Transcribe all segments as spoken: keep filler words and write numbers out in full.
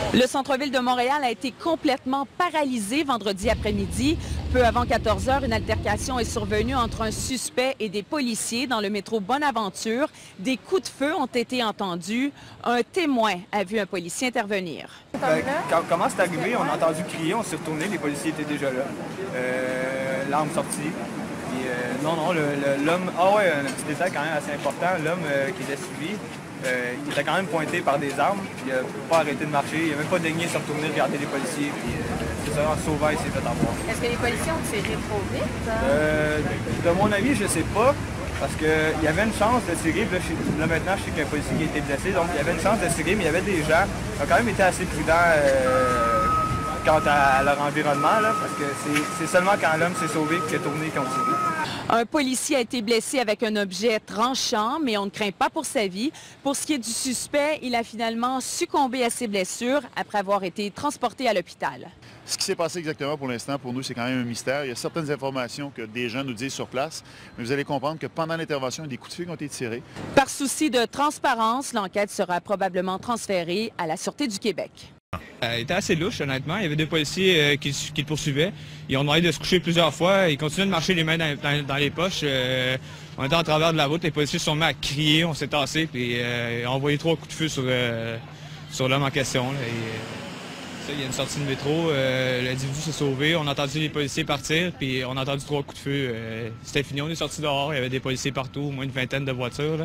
Le centre-ville de Montréal a été complètement paralysé vendredi après-midi. Peu avant quatorze heures, une altercation est survenue entre un suspect et des policiers dans le métro Bonaventure. Des coups de feu ont été entendus. Un témoin a vu un policier intervenir. Ben, quand, comment c'est arrivé? On a entendu crier, on s'est retourné, les policiers étaient déjà là. Euh, L'arme sortie. Puis, euh, non, non, l'homme... Ah ouais, un petit détail quand même assez important. L'homme euh, qui était suivi, Euh, il était quand même pointé par des armes, puis il n'a pas arrêté de marcher, il n'a même pas daigné se retourner regarder les policiers, puis euh, c'est ça, en sauvant, il s'est fait avoir. Est-ce que les policiers ont tiré trop vite? Euh, de mon avis, je sais pas, parce qu'il y avait une chance de tirer, puis là, là maintenant je sais qu'il y a un policier qui a été blessé, donc il y avait une chance de tirer, mais il y avait des gens qui ont quand même été assez prudents euh, quant à leur environnement, là, parce que c'est seulement quand l'homme s'est sauvé qu'il a tourné qu'ils ont tiré. Un policier a été blessé avec un objet tranchant, mais on ne craint pas pour sa vie. Pour ce qui est du suspect, il a finalement succombé à ses blessures après avoir été transporté à l'hôpital. Ce qui s'est passé exactement pour l'instant, pour nous, c'est quand même un mystère. Il y a certaines informations que des gens nous disent sur place, mais vous allez comprendre que pendant l'intervention, des coups de feu ont été tirés. Par souci de transparence, l'enquête sera probablement transférée à la Sûreté du Québec. Euh, il était assez louche, honnêtement. Il y avait deux policiers euh, qui, qui le poursuivaient. Ils ont demandé de se coucher plusieurs fois. Ils continuaient de marcher les mains dans, dans, dans les poches. Euh, on était en travers de la route. Les policiers se sont mis à crier. On s'est tassés. Puis euh, ont envoyé trois coups de feu sur, euh, sur l'homme en question. Là, et, euh, ça, il y a une sortie de métro. Euh, L'individu s'est sauvé. On a entendu les policiers partir. Puis on a entendu trois coups de feu. Euh, C'était fini. On est sortis dehors. Il y avait des policiers partout. Au moins une vingtaine de voitures. Là.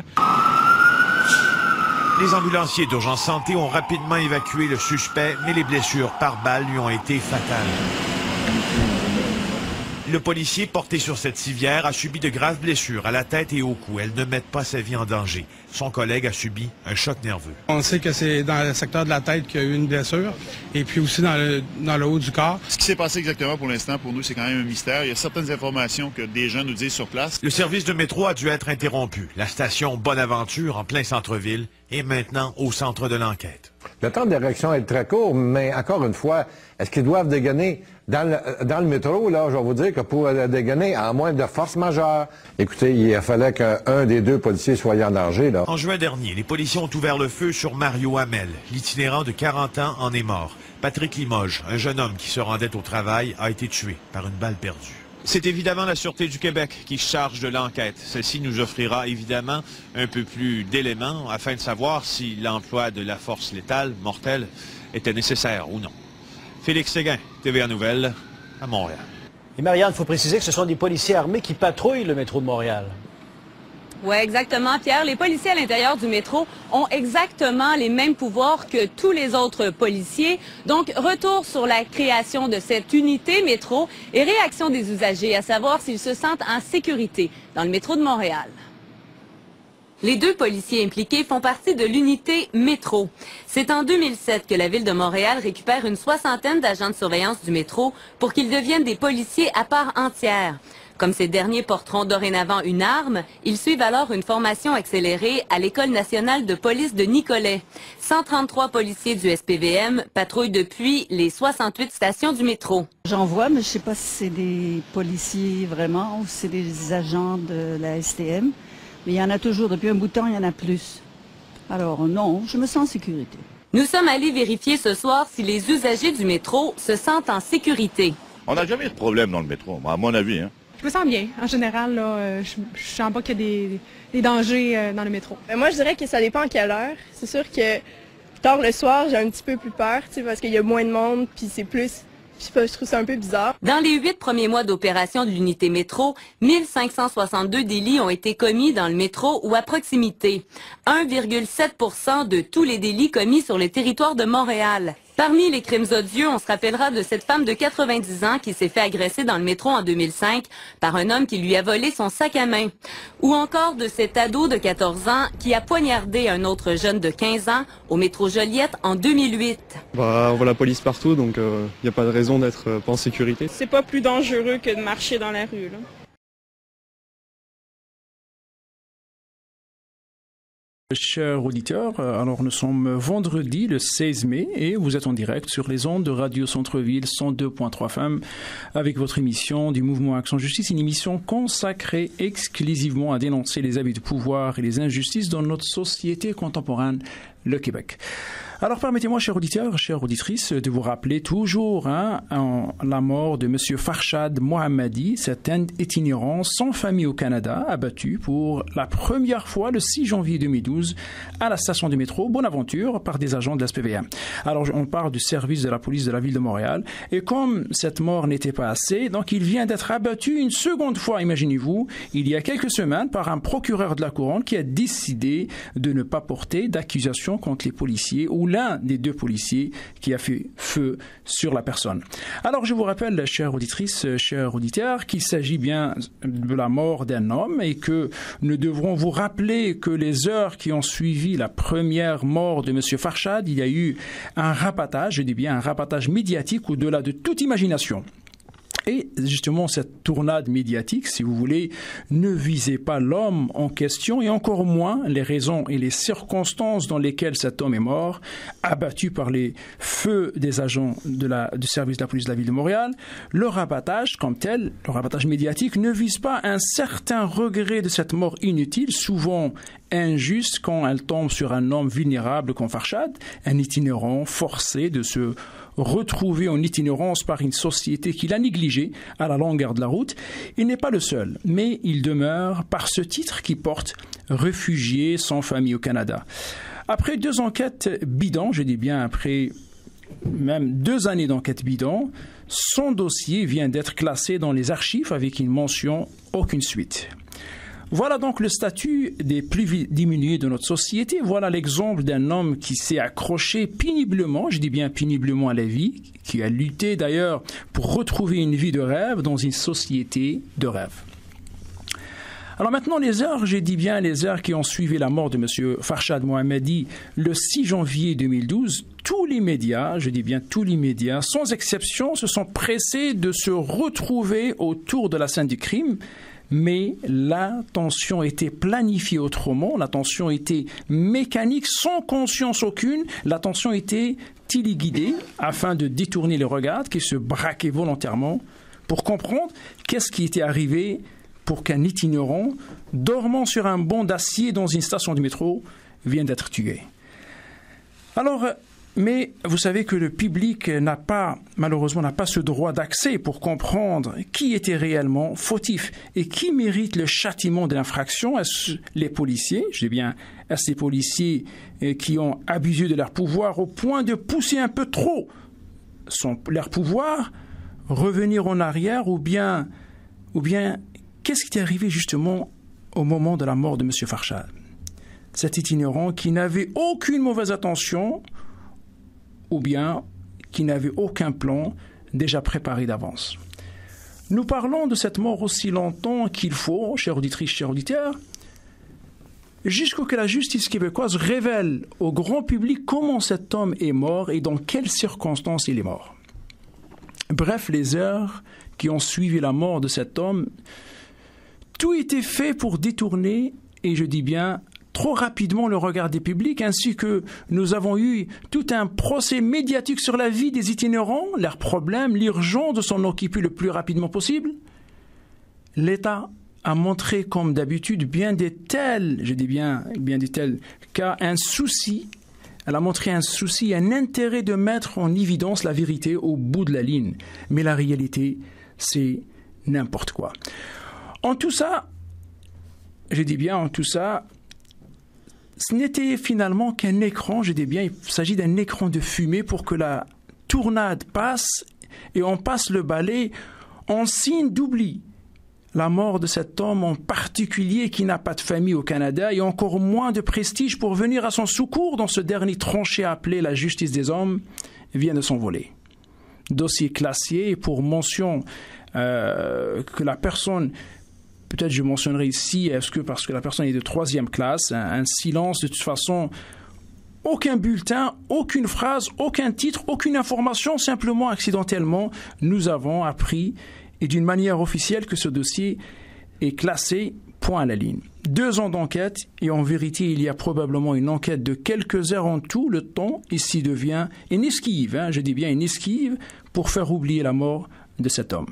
Les ambulanciers d'urgence santé ont rapidement évacué le suspect, mais les blessures par balle lui ont été fatales. Le policier porté sur cette civière a subi de graves blessures à la tête et au cou. Elles ne mettent pas sa vie en danger. Son collègue a subi un choc nerveux. On sait que c'est dans le secteur de la tête qu'il y a eu une blessure et puis aussi dans le, dans le haut du corps. Ce qui s'est passé exactement pour l'instant, pour nous, c'est quand même un mystère. Il y a certaines informations que des gens nous disent sur place. Le service de métro a dû être interrompu. La station Bonaventure, en plein centre-ville, est maintenant au centre de l'enquête. Le temps de réaction est très court, mais encore une fois, est-ce qu'ils doivent dégainer dans le, dans le métro, là, je vais vous dire que pour dégainer, à moins de force majeure, écoutez, il fallait qu'un des deux policiers soit en danger, là. En juin dernier, les policiers ont ouvert le feu sur Mario Hamel. L'itinérant de quarante ans en est mort. Patrick Limoges, un jeune homme qui se rendait au travail, a été tué par une balle perdue. C'est évidemment la Sûreté du Québec qui charge de l'enquête. Celle-ci nous offrira évidemment un peu plus d'éléments afin de savoir si l'emploi de la force létale, mortelle, était nécessaire ou non. Félix Séguin, T V A Nouvelles, à Montréal. Et Marianne, il faut préciser que ce sont des policiers armés qui patrouillent le métro de Montréal. Oui, exactement, Pierre. Les policiers à l'intérieur du métro ont exactement les mêmes pouvoirs que tous les autres policiers. Donc, retour sur la création de cette unité métro et réaction des usagers, à savoir s'ils se sentent en sécurité dans le métro de Montréal. Les deux policiers impliqués font partie de l'unité métro. C'est en deux mille sept que la Ville de Montréal récupère une soixantaine d'agents de surveillance du métro pour qu'ils deviennent des policiers à part entière. Comme ces derniers porteront dorénavant une arme, ils suivent alors une formation accélérée à l'École nationale de police de Nicolet. cent trente-trois policiers du S P V M patrouillent depuis les soixante-huit stations du métro. J'en vois, mais je ne sais pas si c'est des policiers vraiment ou si c'est des agents de la S T M. Mais il y en a toujours, depuis un bout de temps, il y en a plus. Alors non, je me sens en sécurité. Nous sommes allés vérifier ce soir si les usagers du métro se sentent en sécurité. On n'a jamais eu de problème dans le métro, à mon avis, hein. Je me sens bien. En général, là, je ne sens pas qu'il y a des, des dangers dans le métro. Moi, je dirais que ça dépend à quelle heure. C'est sûr que tard le soir, j'ai un petit peu plus peur, parce qu'il y a moins de monde, puis c'est plus... Je sais pas, je trouve ça un peu bizarre. Dans les huit premiers mois d'opération de l'unité métro, mille cinq cent soixante-deux délits ont été commis dans le métro ou à proximité. un virgule sept pour cent de tous les délits commis sur le territoire de Montréal. Parmi les crimes odieux, on se rappellera de cette femme de quatre-vingt-dix ans qui s'est fait agresser dans le métro en deux mille cinq par un homme qui lui a volé son sac à main. Ou encore de cet ado de quatorze ans qui a poignardé un autre jeune de quinze ans au métro Joliette en deux mille huit. Bah, on voit la police partout, donc il euh, n'y a pas de raison d'être euh, pas en sécurité. C'est pas plus dangereux que de marcher dans la rue, là. Chers auditeurs, alors nous sommes vendredi le seize mai et vous êtes en direct sur les ondes de Radio Centre-Ville cent deux point trois F M avec votre émission du Mouvement Action Justice, une émission consacrée exclusivement à dénoncer les abus de pouvoir et les injustices dans notre société contemporaine, le Québec. Alors permettez-moi, chers auditeurs, chères auditrices, de vous rappeler toujours hein, en, la mort de M. Farshad Mohammadi, cet itinérant sans famille au Canada, abattu pour la première fois le six janvier deux mille douze à la station de métro Bonaventure par des agents de la S P V M. Alors on parle du service de la police de la ville de Montréal et comme cette mort n'était pas assez, donc il vient d'être abattu une seconde fois, imaginez-vous, il y a quelques semaines par un procureur de la Couronne qui a décidé de ne pas porter d'accusation contre les policiers ou l'un des deux policiers qui a fait feu sur la personne. Alors, je vous rappelle, chères auditrices, chers auditeurs, qu'il s'agit bien de la mort d'un homme et que nous devrons vous rappeler que les heures qui ont suivi la première mort de M. Farshad, il y a eu un rapatage, je dis bien un rapatage médiatique au-delà de toute imagination. Et justement, cette tournade médiatique, si vous voulez, ne visait pas l'homme en question et encore moins les raisons et les circonstances dans lesquelles cet homme est mort, abattu par les feux des agents de la, du service de la police de la ville de Montréal. Le rabattage, comme tel, le rabattage médiatique, ne vise pas un certain regret de cette mort inutile, souvent injuste quand elle tombe sur un homme vulnérable comme Farshad, un itinérant forcé de se retrouvé en itinérance par une société qu'il a négligée à la longueur de la route. Il n'est pas le seul, mais il demeure par ce titre qui porte « Réfugié sans famille au Canada ». Après deux enquêtes bidons, je dis bien après même deux années d'enquête bidon, son dossier vient d'être classé dans les archives avec une mention « Aucune suite ». Voilà donc le statut des plus diminués de notre société. Voilà l'exemple d'un homme qui s'est accroché péniblement, je dis bien péniblement à la vie, qui a lutté d'ailleurs pour retrouver une vie de rêve dans une société de rêve. Alors maintenant, les heures, j'ai dit bien les heures qui ont suivi la mort de M. Farshad Mohammadi le six janvier deux mille douze, tous les médias, je dis bien tous les médias, sans exception, se sont pressés de se retrouver autour de la scène du crime. Mais l'attention était planifiée autrement, l'attention était mécanique, sans conscience aucune, l'attention était téléguidée afin de détourner les regards qui se braquaient volontairement pour comprendre qu'est-ce qui était arrivé pour qu'un itinérant, dormant sur un banc d'acier dans une station de métro, vienne d'être tué. Alors, mais vous savez que le public n'a pas, malheureusement, n'a pas ce droit d'accès pour comprendre qui était réellement fautif et qui mérite le châtiment de l'infraction. Est-ce les policiers, je dis bien, est-ce les policiers qui ont abusé de leur pouvoir au point de pousser un peu trop son, leur pouvoir, revenir en arrière ou bien, ou bien, qu'est-ce qui est arrivé justement au moment de la mort de M. Farshad? Cet itinérant qui n'avait aucune mauvaise intention ou bien qui n'avait aucun plan déjà préparé d'avance. Nous parlons de cette mort aussi longtemps qu'il faut, chères auditrices, chers auditeurs, jusqu'à que la justice québécoise révèle au grand public comment cet homme est mort et dans quelles circonstances il est mort. Bref, les heures qui ont suivi la mort de cet homme, tout était fait pour détourner, et je dis bien trop rapidement, le regard des publics, ainsi que nous avons eu tout un procès médiatique sur la vie des itinérants, leurs problèmes, l'urgence de s'en occuper le plus rapidement possible. L'État a montré, comme d'habitude, bien des tels, je dis bien, bien des tels cas, un souci, elle a montré un souci, un intérêt de mettre en évidence la vérité au bout de la ligne. Mais la réalité, c'est n'importe quoi. En tout ça, je dis bien en tout ça, ce n'était finalement qu'un écran, je dis bien, il s'agit d'un écran de fumée pour que la tournade passe et on passe le balai en signe d'oubli. La mort de cet homme en particulier qui n'a pas de famille au Canada et encore moins de prestige pour venir à son secours dans ce dernier tranché appelé la justice des hommes vient de s'envoler. Dossier classé et pour mention euh, que la personne... Peut-être je mentionnerai ici, est-ce que parce que la personne est de troisième classe, un, un silence de toute façon, aucun bulletin, aucune phrase, aucun titre, aucune information, simplement accidentellement, nous avons appris et d'une manière officielle que ce dossier est classé, point à la ligne. Deux ans d'enquête et en vérité il y a probablement une enquête de quelques heures en tout, le temps ici devient une esquive, hein, je dis bien une esquive pour faire oublier la mort de cet homme.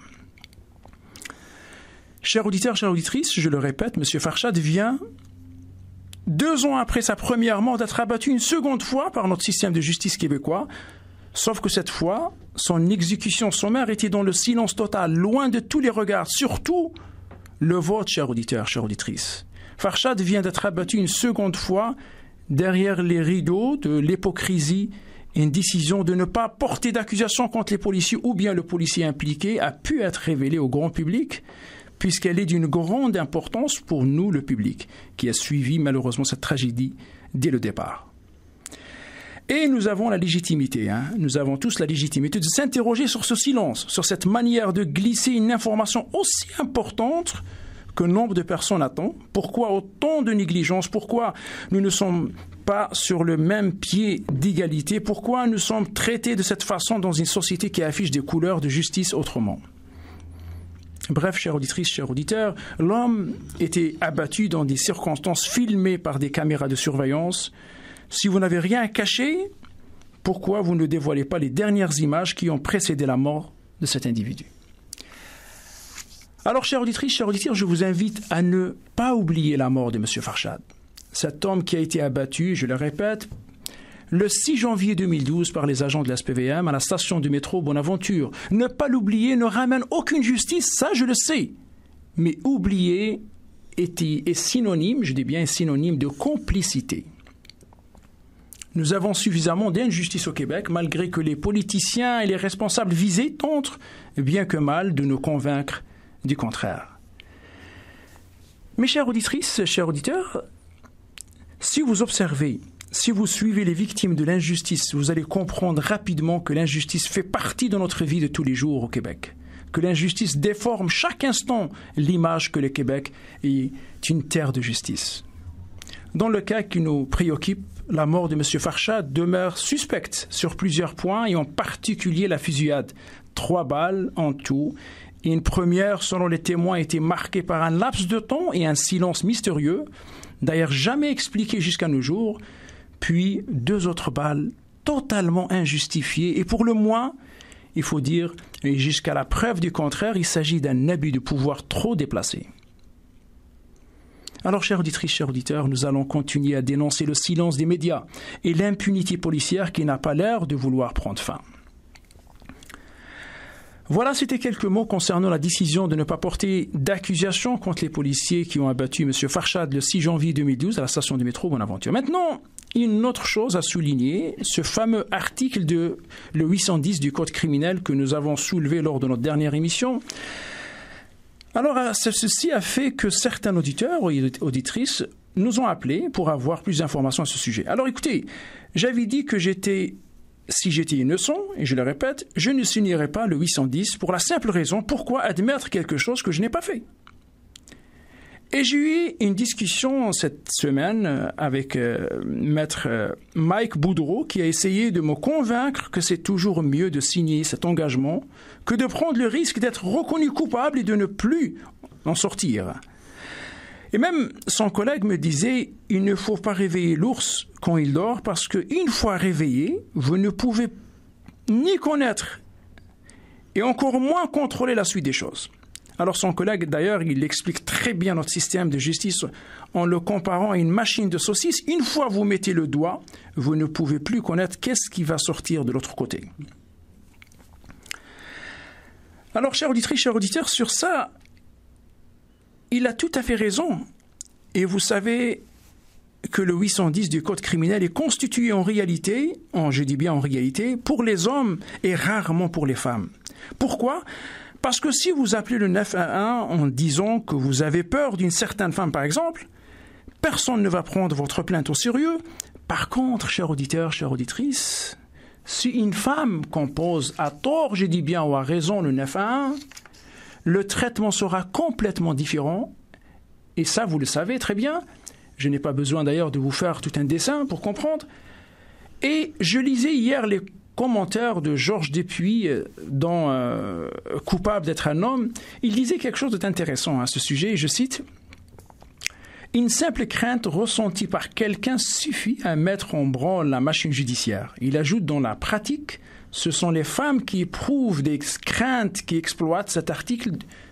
Chers auditeurs, chères auditrices, je le répète, M. Farshad vient deux ans après sa première mort, d'être abattu une seconde fois par notre système de justice québécois. Sauf que cette fois, son exécution sommaire était dans le silence total, loin de tous les regards, surtout le vôtre, chers auditeurs, chères auditrices. Farshad vient d'être abattu une seconde fois derrière les rideaux de l'hypocrisie. Une décision de ne pas porter d'accusation contre les policiers ou bien le policier impliqué a pu être révélée au grand public, puisqu'elle est d'une grande importance pour nous, le public, qui a suivi malheureusement cette tragédie dès le départ. Et nous avons la légitimité, hein, nous avons tous la légitimité de s'interroger sur ce silence, sur cette manière de glisser une information aussi importante que nombre de personnes attendent. Pourquoi autant de négligence? Pourquoi nous ne sommes pas sur le même pied d'égalité? Pourquoi nous sommes traités de cette façon dans une société qui affiche des couleurs de justice autrement? Bref, chères auditrices, chers auditeurs, l'homme était abattu dans des circonstances filmées par des caméras de surveillance. Si vous n'avez rien à cacher, pourquoi vous ne dévoilez pas les dernières images qui ont précédé la mort de cet individu? Alors, chères auditrices, chers auditeurs, je vous invite à ne pas oublier la mort de M. Farshad. Cet homme qui a été abattu, je le répète, le six janvier deux mille douze par les agents de la S P V M à la station du métro Bonaventure. Ne pas l'oublier ne ramène aucune justice, ça je le sais. Mais oublier est, est synonyme, je dis bien synonyme de complicité. Nous avons suffisamment d'injustice au Québec, malgré que les politiciens et les responsables visés tentent, bien que mal, de nous convaincre du contraire. Mes chères auditrices, chers auditeurs, si vous observez, si vous suivez les victimes de l'injustice, vous allez comprendre rapidement que l'injustice fait partie de notre vie de tous les jours au Québec, que l'injustice déforme chaque instant l'image que le Québec est une terre de justice. Dans le cas qui nous préoccupe, la mort de M. Farshad demeure suspecte sur plusieurs points et en particulier la fusillade. Trois balles en tout. Et une première, selon les témoins, a été marquée par un laps de temps et un silence mystérieux, d'ailleurs jamais expliqué jusqu'à nos jours, puis deux autres balles totalement injustifiées. Et pour le moins, il faut dire, et jusqu'à la preuve du contraire, il s'agit d'un abus de pouvoir trop déplacé. Alors, chères auditrices, chers auditeurs, nous allons continuer à dénoncer le silence des médias et l'impunité policière qui n'a pas l'air de vouloir prendre fin. Voilà, c'était quelques mots concernant la décision de ne pas porter d'accusation contre les policiers qui ont abattu M. Farshad le six janvier deux mille douze à la station du métro Bonaventure. Maintenant, une autre chose à souligner, ce fameux article de le huit cent dix du Code criminel que nous avons soulevé lors de notre dernière émission. Alors, ceci a fait que certains auditeurs ou auditrices nous ont appelés pour avoir plus d'informations à ce sujet. Alors, écoutez, j'avais dit que j'étais, si j'étais innocent, et je le répète, je ne signerais pas le huit cent dix pour la simple raison, pourquoi admettre quelque chose que je n'ai pas fait? Et j'ai eu une discussion cette semaine avec euh, maître euh, Mike Boudreau qui a essayé de me convaincre que c'est toujours mieux de signer cet engagement que de prendre le risque d'être reconnu coupable et de ne plus en sortir. Et même son collègue me disait « Il ne faut pas réveiller l'ours quand il dort parce qu'une fois réveillé, vous ne pouvez ni connaître et encore moins contrôler la suite des choses. » Alors son collègue, d'ailleurs, il explique très bien notre système de justice en le comparant à une machine de saucisses. Une fois vous mettez le doigt, vous ne pouvez plus connaître qu'est-ce qui va sortir de l'autre côté. Alors, chers auditrices, chers auditeurs, sur ça, il a tout à fait raison. Et vous savez que le huit cent dix du Code criminel est constitué en réalité, en, je dis bien en réalité, pour les hommes et rarement pour les femmes. Pourquoi ? Parce que si vous appelez le neuf un un en disant que vous avez peur d'une certaine femme, par exemple, personne ne va prendre votre plainte au sérieux. Par contre, chers auditeurs, chères auditrices, si une femme compose à tort, je dis bien ou à raison, le neuf un un, le traitement sera complètement différent. Et ça, vous le savez très bien. Je n'ai pas besoin d'ailleurs de vous faire tout un dessin pour comprendre. Et je lisais hier les commentaire de Georges Dupuis dans euh, « Coupable d'être un homme », il disait quelque chose d'intéressant à ce sujet, et je cite « Une simple crainte ressentie par quelqu'un suffit à mettre en branle la machine judiciaire. » Il ajoute « Dans la pratique, ce sont les femmes qui éprouvent des craintes qui exploitent cet article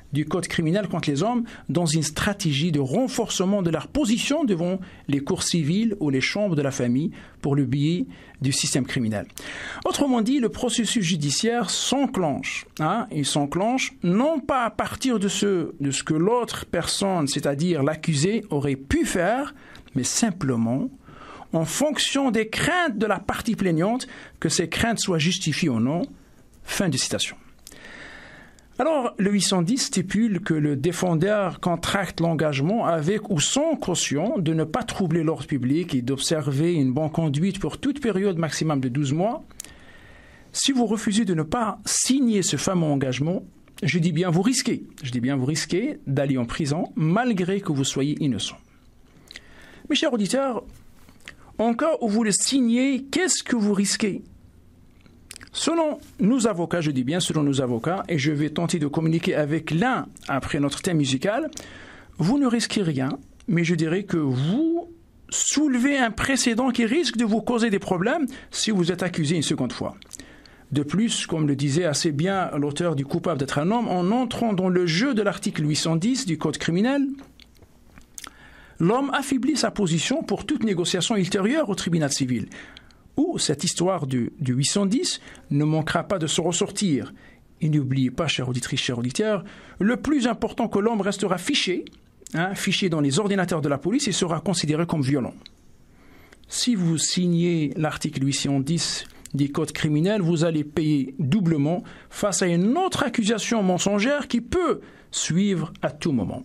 du Code criminel contre les hommes dans une stratégie de renforcement de leur position devant les cours civiles ou les chambres de la famille pour le biais du système criminel. Autrement dit, le processus judiciaire s'enclenche. Hein, il s'enclenche non pas à partir de ce, de ce que l'autre personne, c'est-à-dire l'accusé, aurait pu faire, mais simplement en fonction des craintes de la partie plaignante, que ces craintes soient justifiées ou non. Fin de citation. Alors, le huit cent dix stipule que le défendeur contracte l'engagement avec ou sans caution de ne pas troubler l'ordre public et d'observer une bonne conduite pour toute période maximum de douze mois. Si vous refusez de ne pas signer ce fameux engagement, je dis bien vous risquez, je dis bien vous risquez d'aller en prison malgré que vous soyez innocent. Mes chers auditeurs, en cas où vous le signez, qu'est-ce que vous risquez ? Selon nos avocats, je dis bien selon nos avocats, et je vais tenter de communiquer avec l'un après notre thème musical, vous ne risquez rien, mais je dirais que vous soulevez un précédent qui risque de vous causer des problèmes si vous êtes accusé une seconde fois. De plus, comme le disait assez bien l'auteur du Coupable d'être un homme, en entrant dans le jeu de l'article huit cent dix du Code criminel, l'homme affaiblit sa position pour toute négociation ultérieure au tribunal civil, où cette histoire du, du huit cent dix ne manquera pas de se ressortir. Et n'oubliez pas, chère auditrice, chers auditeurs, le plus important que l'homme restera fiché, hein, fiché dans les ordinateurs de la police et sera considéré comme violent. Si vous signez l'article huit cent dix du Code criminel, vous allez payer doublement face à une autre accusation mensongère qui peut suivre à tout moment.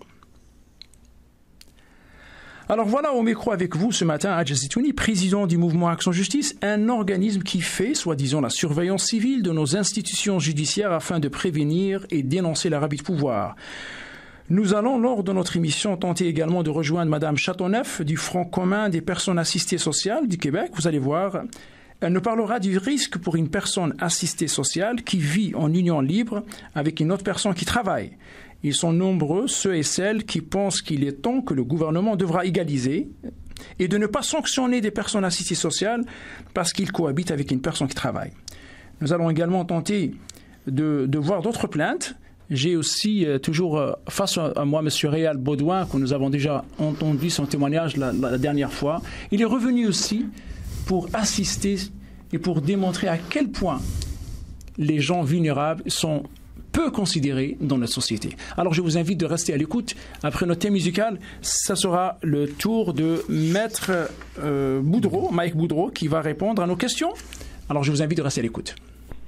Alors voilà, au micro avec vous ce matin, Hadj Zitouni, président du mouvement Action Justice, un organisme qui fait, soi-disant, la surveillance civile de nos institutions judiciaires afin de prévenir et dénoncer l'abus de pouvoir. Nous allons, lors de notre émission, tenter également de rejoindre Mme Châteauneuf du Front commun des personnes assistées sociales du Québec. Vous allez voir, elle nous parlera du risque pour une personne assistée sociale qui vit en union libre avec une autre personne qui travaille. Ils sont nombreux, ceux et celles qui pensent qu'il est temps que le gouvernement devra égaliser et de ne pas sanctionner des personnes assistées sociales parce qu'ils cohabitent avec une personne qui travaille. Nous allons également tenter de, de voir d'autres plaintes. J'ai aussi euh, toujours euh, face à, à moi M. Réal Baudouin, que nous avons déjà entendu son témoignage la, la, la dernière fois. Il est revenu aussi pour assister et pour démontrer à quel point les gens vulnérables sont peu considérés dans notre société. Alors je vous invite de rester à l'écoute. Après notre thème musical, ça sera le tour de Maître euh, Boudreau, Mike Boudreau, qui va répondre à nos questions. Alors je vous invite de rester à l'écoute.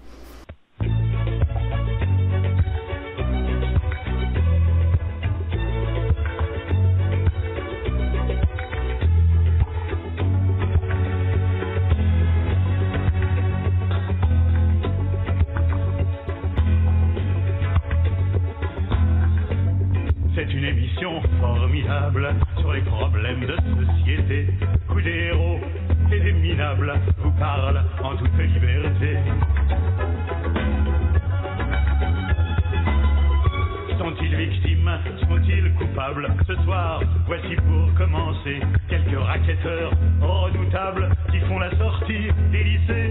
C'est une émission formidable sur les problèmes de société où des héros et des minables vous parlent en toute liberté. Sont-ils victimes? Sont-ils coupables? Ce soir, voici pour commencer quelques racketteurs redoutables qui font la sortie des lycées.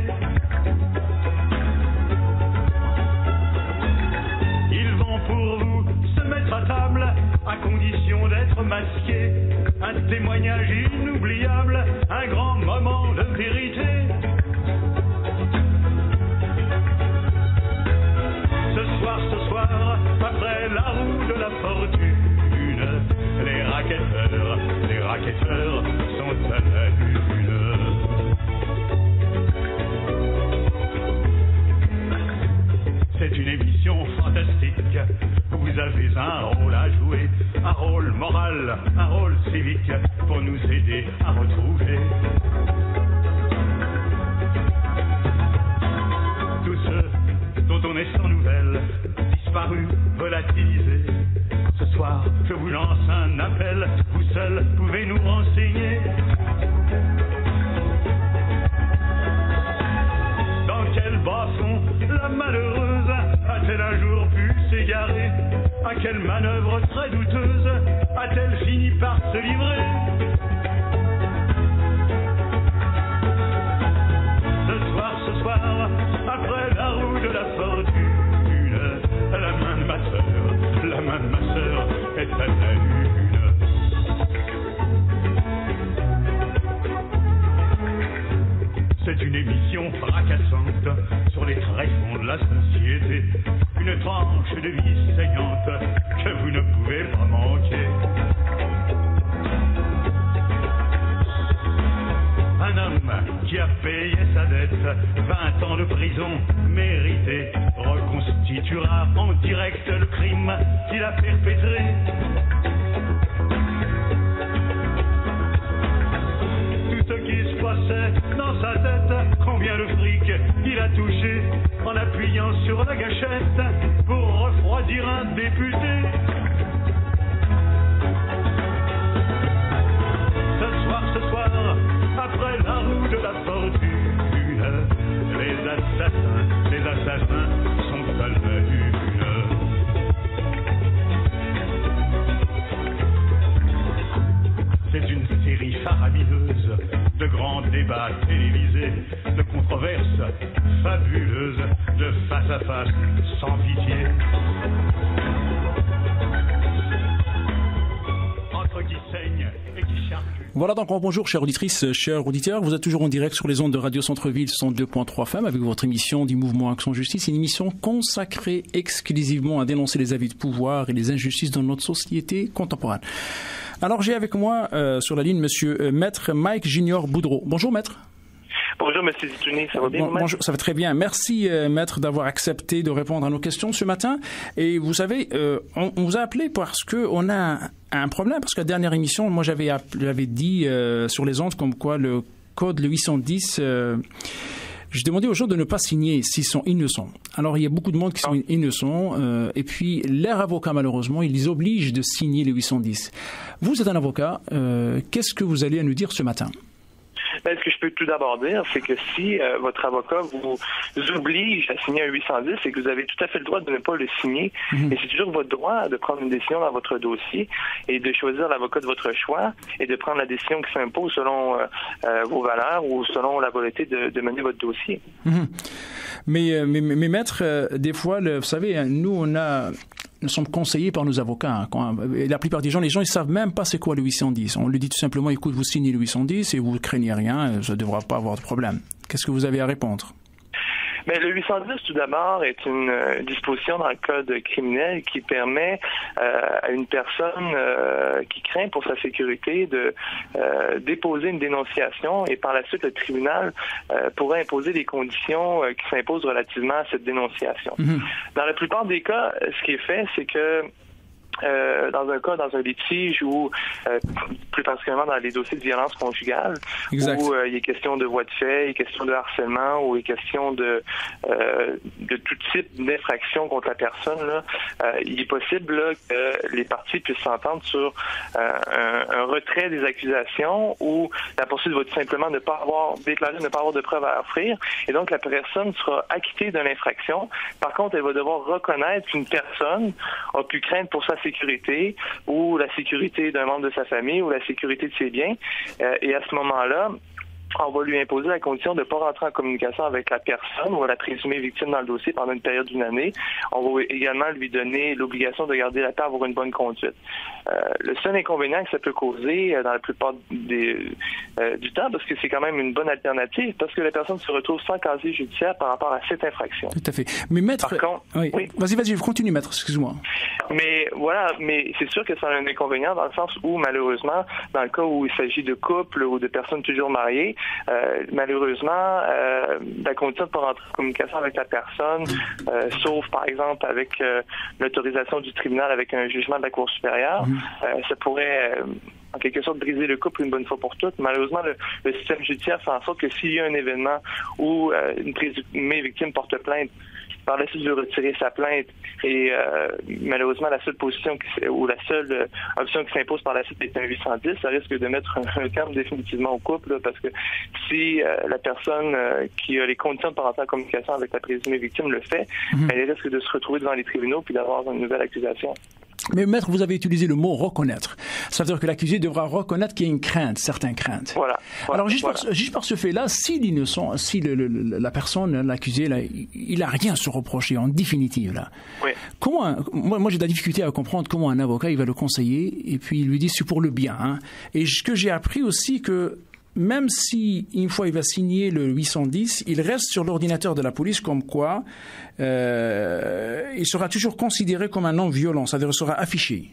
Ils vont pour vous se mettre à table à condition d'être masqués. Un témoignage inoubliable, un grand moment de vérité. Ce soir, ce soir, après la roue de la fortune, les racketteurs, les racketteurs sont à la lune. C'est une émission fantastique. Vous avez un rôle à jouer, un rôle moral, un rôle civique pour nous aider à retrouver tous ceux dont on est sans nouvelles, disparus, volatilisés. Ce soir, je vous lance un appel, vous seuls pouvez nous renseigner. Dans quel bas-fond la malheureuse a-t-elle un jour pu s'égarer? À quelle manœuvre très douteuse a-t-elle fini par se livrer? Ce soir, ce soir, après la roue de la fortune, la main de ma sœur, la main de tranche de vie saignante que vous ne pouvez pas manquer. Un homme qui a payé sa dette, vingt ans de prison méritée, reconstituera en direct le crime qu'il a perpétré. Tout ce qui se passait dans sa tête, combien de fric il a touché en appuyant sur la gâchette pour refroidir un député. Ce soir, ce soir, après la roue de la fortune, les assassins, les assassins sont à la une. C'est une série faramineuse de grands débats télévisés, de controverses fabuleuses, de face à face sans pitié. Entre qui saigne et qui charge. Voilà donc bonjour chères auditrices, chers auditeurs, vous êtes toujours en direct sur les ondes de Radio Centre-Ville cent deux point trois F M avec votre émission du mouvement Action Justice, une émission consacrée exclusivement à dénoncer les abus de pouvoir et les injustices dans notre société contemporaine. Alors j'ai avec moi euh, sur la ligne monsieur euh, Maître Mike Junior Boudreau. Bonjour Maître. Bonjour Monsieur Zitouni, ça va bien? Bon, bonjour, ça va très bien. Merci euh, Maître d'avoir accepté de répondre à nos questions ce matin. Et vous savez, euh, on, on vous a appelé parce que on a un problème, parce que la dernière émission, moi j'avais j'avais dit euh, sur les ondes comme quoi le code le huit cent dix, euh, je demandais aux gens de ne pas signer s'ils sont innocents. Alors il y a beaucoup de monde qui sont innocents euh, et puis leurs avocats malheureusement ils les obligent de signer le huit cent dix. Vous êtes un avocat, euh, qu'est-ce que vous allez à nous dire ce matin? Ben, ce que je peux tout d'abord dire, c'est que si euh, votre avocat vous oblige à signer un huit cent dix, c'est que vous avez tout à fait le droit de ne pas le signer. Mm-hmm. Et c'est toujours votre droit de prendre une décision dans votre dossier et de choisir l'avocat de votre choix et de prendre la décision qui s'impose selon euh, euh, vos valeurs ou selon la volonté de, de mener votre dossier. Mm-hmm. Mais, mais, mais maître, euh, des fois, le, vous savez, nous, on a... Nous sommes conseillés par nos avocats. Hein. Quand, la plupart des gens, les gens, ils savent même pas c'est quoi le huit cent dix. On lui dit tout simplement, écoute, vous signez le huit cent dix et vous ne craignez rien, ça ne devra pas avoir de problème. Qu'est-ce que vous avez à répondre? Mais le huit cent dix, tout d'abord, est une euh, disposition dans le code criminel qui permet euh, à une personne euh, qui craint pour sa sécurité de euh, déposer une dénonciation et par la suite, le tribunal euh, pourrait imposer des conditions euh, qui s'imposent relativement à cette dénonciation. Mm-hmm. Dans la plupart des cas, ce qui est fait, c'est que Euh, dans un cas, dans un litige ou euh, plus particulièrement dans les dossiers de violence conjugale, exact. Où euh, il est question de voies de fait, il est question de harcèlement ou il est question de euh, de tout type d'infraction contre la personne, là, euh, il est possible là, que les parties puissent s'entendre sur euh, un, un retrait des accusations ou la poursuite va tout simplement ne pas avoir déclaré ne pas avoir de preuves à offrir et donc la personne sera acquittée de l'infraction. Par contre, elle va devoir reconnaître qu'une personne a pu craindre pour sa sécurité ou la sécurité d'un membre de sa famille ou la sécurité de ses biens. Euh, et à ce moment-là, on va lui imposer la condition de ne pas rentrer en communication avec la personne ou la présumée victime dans le dossier pendant une période d'une année. On va également lui donner l'obligation de garder la paix, avoir une bonne conduite. Euh, le seul inconvénient que ça peut causer euh, dans la plupart des, euh, du temps, parce que c'est quand même une bonne alternative, parce que la personne se retrouve sans casier judiciaire par rapport à cette infraction. Tout à fait. Mais maître... Par contre, oui. Oui. Vas-y, vas-y, continue maître, excuse-moi. Mais voilà, mais c'est sûr que ça a un inconvénient dans le sens où, malheureusement, dans le cas où il s'agit de couples ou de personnes toujours mariées, Euh, malheureusement, euh, la condition de ne pas rentrer en communication avec la personne, euh, sauf par exemple avec euh, l'autorisation du tribunal avec un jugement de la Cour supérieure, mmh. euh, ça pourrait euh, en quelque sorte briser le couple une bonne fois pour toutes. Malheureusement, le, le système judiciaire fait en sorte que s'il y a un événement où euh, une présumée victime porte plainte, par la suite de retirer sa plainte et euh, malheureusement la seule position qui, ou la seule euh, option qui s'impose par la suite est un huit cent dix, ça risque de mettre un, un terme définitivement au couple là, parce que si euh, la personne euh, qui a les conditions de pas rentrer en communication avec la présumée victime le fait, mm-hmm. elle risque de se retrouver devant les tribunaux puis d'avoir une nouvelle accusation. Mais maître, vous avez utilisé le mot reconnaître. Ça veut dire que l'accusé devra reconnaître qu'il y a une crainte, certaines craintes. Voilà. voilà Alors juste, voilà. Par, juste par ce fait-là, si l'innocent, si le, le, la personne, l'accusé, là, il n'a rien à se reprocher en définitive là. Oui. Comment, moi, moi j'ai de la difficulté à comprendre comment un avocat il va le conseiller et puis il lui dit c'est pour le bien. Hein. Et ce que j'ai appris aussi que même si, une fois il va signer le huit cent dix, il reste sur l'ordinateur de la police comme quoi euh, il sera toujours considéré comme un non-violent, c'est-à-dire il sera affiché.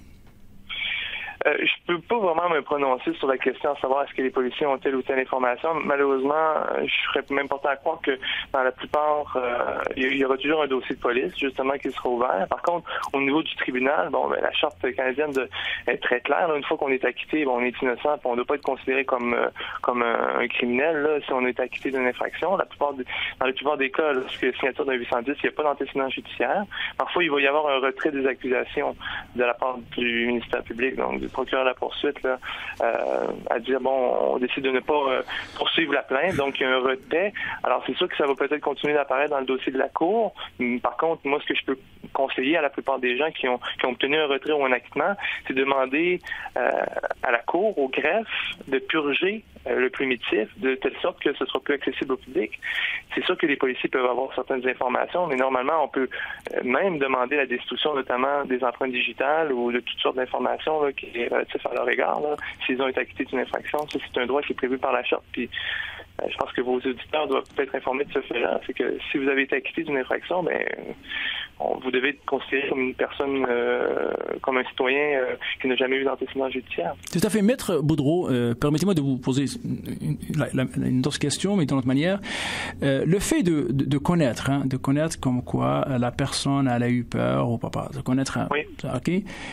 Euh, je peux pas vraiment me prononcer sur la question à savoir est-ce que les policiers ont telle ou telle information. Malheureusement, je serais même porté à croire que dans la plupart, euh, il y aura toujours un dossier de police, justement, qui sera ouvert. Par contre, au niveau du tribunal, bon, ben, la charte canadienne de, est très claire. Là, une fois qu'on est acquitté, bon, on est innocent, puis on ne doit pas être considéré comme euh, comme un, un criminel. Là, si on est acquitté d'une infraction, la plupart des, dans la plupart des cas, lorsque signature d'un huit cent dix, il n'y a pas d'antécédent judiciaire. Parfois, il va y avoir un retrait des accusations de la part du ministère public, donc du procureur de la poursuite, là, euh, à dire, bon, on décide de ne pas euh, poursuivre la plainte, donc il y a un retrait. Alors, c'est sûr que ça va peut-être continuer d'apparaître dans le dossier de la Cour. Par contre, moi, ce que je peux conseiller à la plupart des gens qui ont, qui ont obtenu un retrait ou un acquittement, c'est de demander euh, à la Cour, au greffe, de purger euh, le primitif de telle sorte que ce soit plus accessible au public. C'est sûr que les policiers peuvent avoir certaines informations, mais normalement, on peut euh, même demander la destruction, notamment des empreintes digitales ou de toutes sortes d'informations là, qui est relative à leur égard, là, s'ils ont été acquittés d'une infraction. Ça, c'est un droit qui est prévu par la Charte. Puis, euh, je pense que vos auditeurs doivent être informés de ce fait-là. C'est que si vous avez été acquitté d'une infraction, ben, on, vous devez être considéré comme une personne, euh, comme un citoyen euh, qui n'a jamais eu d'antécédent judiciaire. Tout à fait. Maître Boudreau, euh, permettez-moi de vous poser une, une, une autre question, mais d'une autre manière. Euh, le fait de, de, de connaître, hein, de connaître comme quoi la personne elle a eu peur ou pas, de connaître, oui. OK,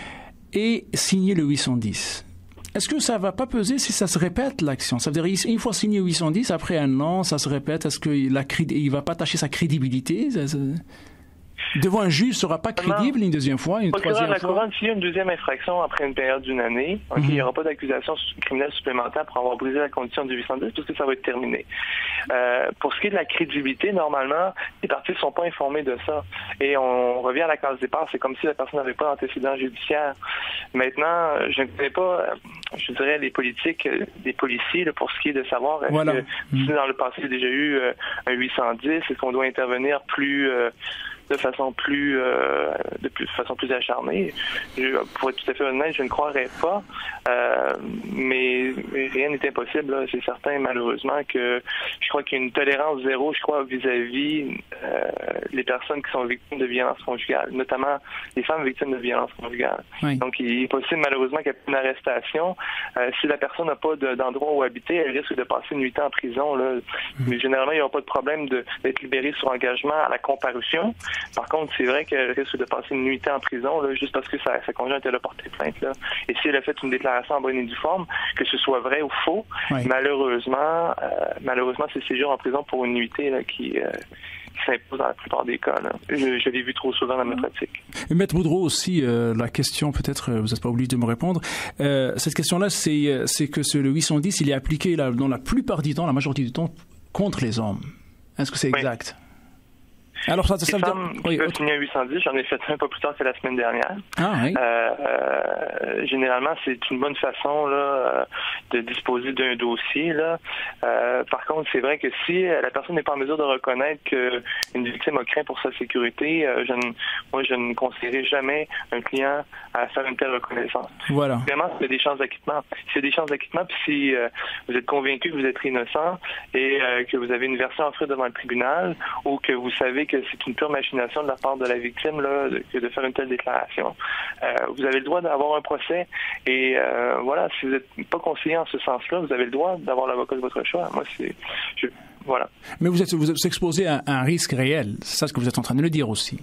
et signer le huit cent dix. Est-ce que ça va pas peser si ça se répète, l'action? Ça veut dire, une fois signé huit cent dix, après un an, ça se répète, est-ce qu'il ne va pas tâcher sa crédibilité? Ça, ça... Devant un juge, ne sera pas crédible une deuxième fois, une troisième la fois? couronne, s'il y a une deuxième infraction après une période d'une année, okay, mm-hmm. il n'y aura pas d'accusation criminelle supplémentaire pour avoir brisé la condition du huit cent dix, puisque ça va être terminé. Euh, pour ce qui est de la crédibilité, normalement, les parties ne sont pas informées de ça. Et on revient à la case départ, c'est comme si la personne n'avait pas d'antécédent judiciaire. Maintenant, je ne connais pas, je dirais, les politiques des policiers là, pour ce qui est de savoir est-ce voilà. que mm-hmm. si dans le passé, il y a déjà eu euh, un huit cent dix, est-ce qu'on doit intervenir plus... Euh, de façon plus euh, de, plus, de façon plus acharnée. Je, pour être tout à fait honnête, je ne croirais pas. Euh, mais, mais rien n'est impossible. Là. C'est certain, malheureusement, que je crois qu'il y a une tolérance zéro, je crois, vis-à-vis euh, les personnes qui sont victimes de violences conjugales, notamment les femmes victimes de violences conjugales. Oui. Donc, il est possible, malheureusement, qu'il y ait une arrestation. Euh, si la personne n'a pas de, d'endroit où habiter, elle risque de passer une nuit en prison. Là. Mmh. Mais généralement, il n'y aura pas de problème de, d'être libéré sur engagement à la comparution. Par contre, c'est vrai qu'elle risque de passer une nuitée en prison là, juste parce que sa, sa conjointe elle a porté plainte. Là. Et si elle a fait une déclaration en bonne et due forme, que ce soit vrai ou faux, oui. malheureusement, euh, malheureusement, c'est séjour en prison pour une nuitée là, qui, euh, qui s'impose dans la plupart des cas. Là. Je, je l'ai vu trop souvent dans ma pratique. Et Maître Boudreau aussi, euh, la question, peut-être, vous n'êtes pas obligé de me répondre. Euh, cette question-là, c'est, c'est que ce, le huit cent dix, il est appliqué là, dans la plupart du temps, la majorité du temps, contre les hommes. Est-ce que c'est exact? Oui. Alors, ça, ça les femmes qui peuvent signer un huit cent dix, j'en ai fait un pas plus tard que la semaine dernière. Ah, oui. euh, euh, généralement, c'est une bonne façon là, de disposer d'un dossier. Là. Euh, par contre, c'est vrai que si la personne n'est pas en mesure de reconnaître qu'une victime a craint pour sa sécurité, euh, je ne, moi, je ne conseillerais jamais un client à faire une telle reconnaissance. Voilà. Vraiment, c'est des chances d'acquittement. S'il y a des chances d'acquittement, puis si euh, vous êtes convaincu que vous êtes innocent et euh, que vous avez une version à offrir devant le tribunal ou que vous savez que c'est une pure machination de la part de la victime là, de, de faire une telle déclaration. Euh, vous avez le droit d'avoir un procès et euh, voilà, si vous n'êtes pas conseillé en ce sens-là, vous avez le droit d'avoir l'avocat de votre choix. Moi, c'est... Je, voilà. Mais vous êtes, vous êtes exposé à un risque réel. C'est ça ce que vous êtes en train de le dire aussi.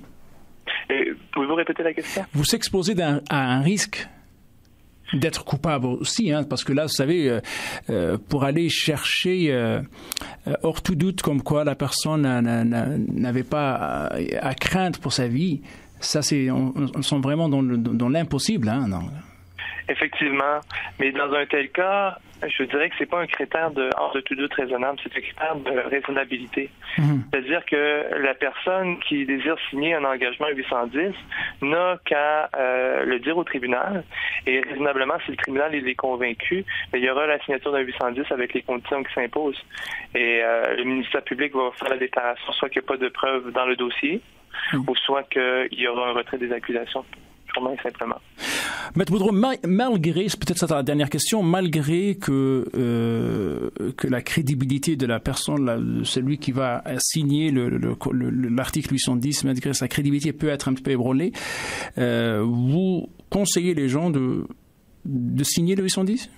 Et, pouvez-vous répéter la question? Vous s'exposez à un risque d'être coupable aussi, hein, parce que là, vous savez, euh, euh, pour aller chercher euh, euh, hors tout doute comme quoi la personne n'a, n'a, n'avait pas à, à craindre pour sa vie, ça, c'est, on, on sont vraiment dans, le, dans l'impossible, hein, non? Effectivement, mais dans un tel cas, je dirais que c'est pas un critère de hors de tout doute raisonnable, c'est un critère de raisonnabilité. Mmh. C'est-à-dire que la personne qui désire signer un engagement huit cent dix n'a qu'à euh, le dire au tribunal et raisonnablement, si le tribunal il est convaincu, il y aura la signature d'un huit cent dix avec les conditions qui s'imposent. Et euh, le ministère public va faire la déclaration, soit qu'il n'y a pas de preuves dans le dossier, mmh. ou soit qu'il y aura un retrait des accusations, purement et simplement. Maître Boudreau, ma- malgré, c'est peut-être ça ta dernière question, malgré que, euh, que la crédibilité de la personne, la, celui qui va signer le, le, le, l'article huit cent dix, malgré sa crédibilité peut être un petit peu ébranlée, euh, vous conseillez les gens de, de signer le huit cent dix?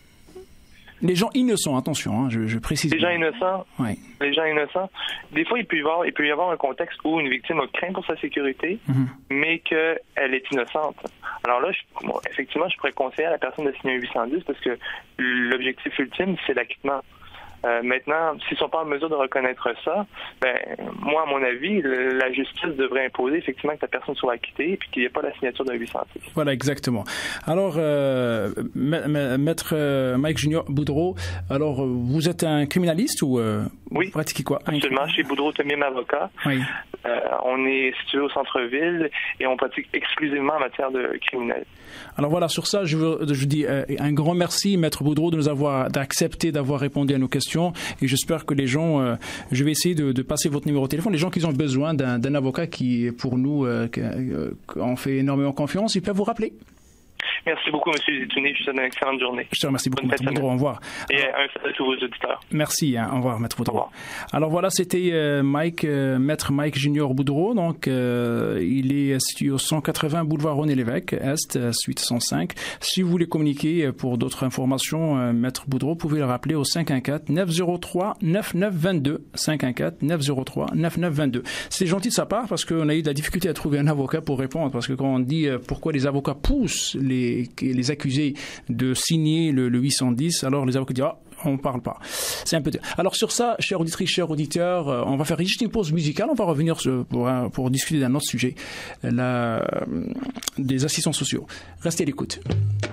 Les gens innocents, attention, hein, je, je précise. Les gens innocents, oui. les gens innocents, des fois, il peut y avoir, il peut y avoir un contexte où une victime a craint pour sa sécurité, mm-hmm. mais qu'elle est innocente. Alors là, je, bon, effectivement, je pourrais conseiller à la personne de signer un huit cent dix parce que l'objectif ultime, c'est l'acquittement. Euh, maintenant, s'ils sont pas en mesure de reconnaître ça, ben moi, à mon avis, le, la justice devrait imposer effectivement que la personne soit acquittée et puis qu'il n'y ait pas la signature d'un huit cent dix. Voilà, exactement. Alors, euh, maître euh, Mike Junior Boudreau, alors vous êtes un criminaliste ou euh, oui, vous pratiquez quoi? Absolument. Chez Boudreau Temiem Avocat. Oui. Euh, on est situé au centre-ville et on pratique exclusivement en matière de criminel. Alors voilà, sur ça, je veux, je dis euh, un grand merci, maître Boudreau, de nous avoir d'accepter d'avoir répondu à nos questions. Et j'espère que les gens, euh, je vais essayer de, de passer votre numéro de téléphone. Les gens qui ont besoin d'un, d'un avocat qui, pour nous, euh, qui, euh, en fait énormément confiance, ils peuvent vous rappeler. Merci beaucoup, M. Zitouni. Je vous souhaite une excellente journée. Je te remercie beaucoup, Maître Boudreau. Au revoir. Et un salut à tous vos auditeurs. Merci. Hein, au revoir, Maître Boudreau. Alors voilà, c'était euh, Mike, euh, Maître Mike Junior Boudreau. Donc, euh, il est situé au cent quatre-vingts boulevard René-Lévesque, Est, suite cent cinq. Si vous voulez communiquer pour d'autres informations, euh, Maître Boudreau, vous pouvez le rappeler au cinq un quatre neuf zéro trois neuf neuf deux deux. cinq un quatre neuf zéro trois neuf neuf deux deux. C'est gentil de sa part parce qu'on a eu de la difficulté à trouver un avocat pour répondre. Parce que quand on dit euh, pourquoi les avocats poussent les les accusés de signer le, le huit cent dix, alors les avocats disent ah, on ne parle pas. C'est un peu... Alors sur ça, chers auditrices, chers auditeurs, on va faire juste une pause musicale, on va revenir pour, pour discuter d'un autre sujet, la, des assistants sociaux. Restez à l'écoute.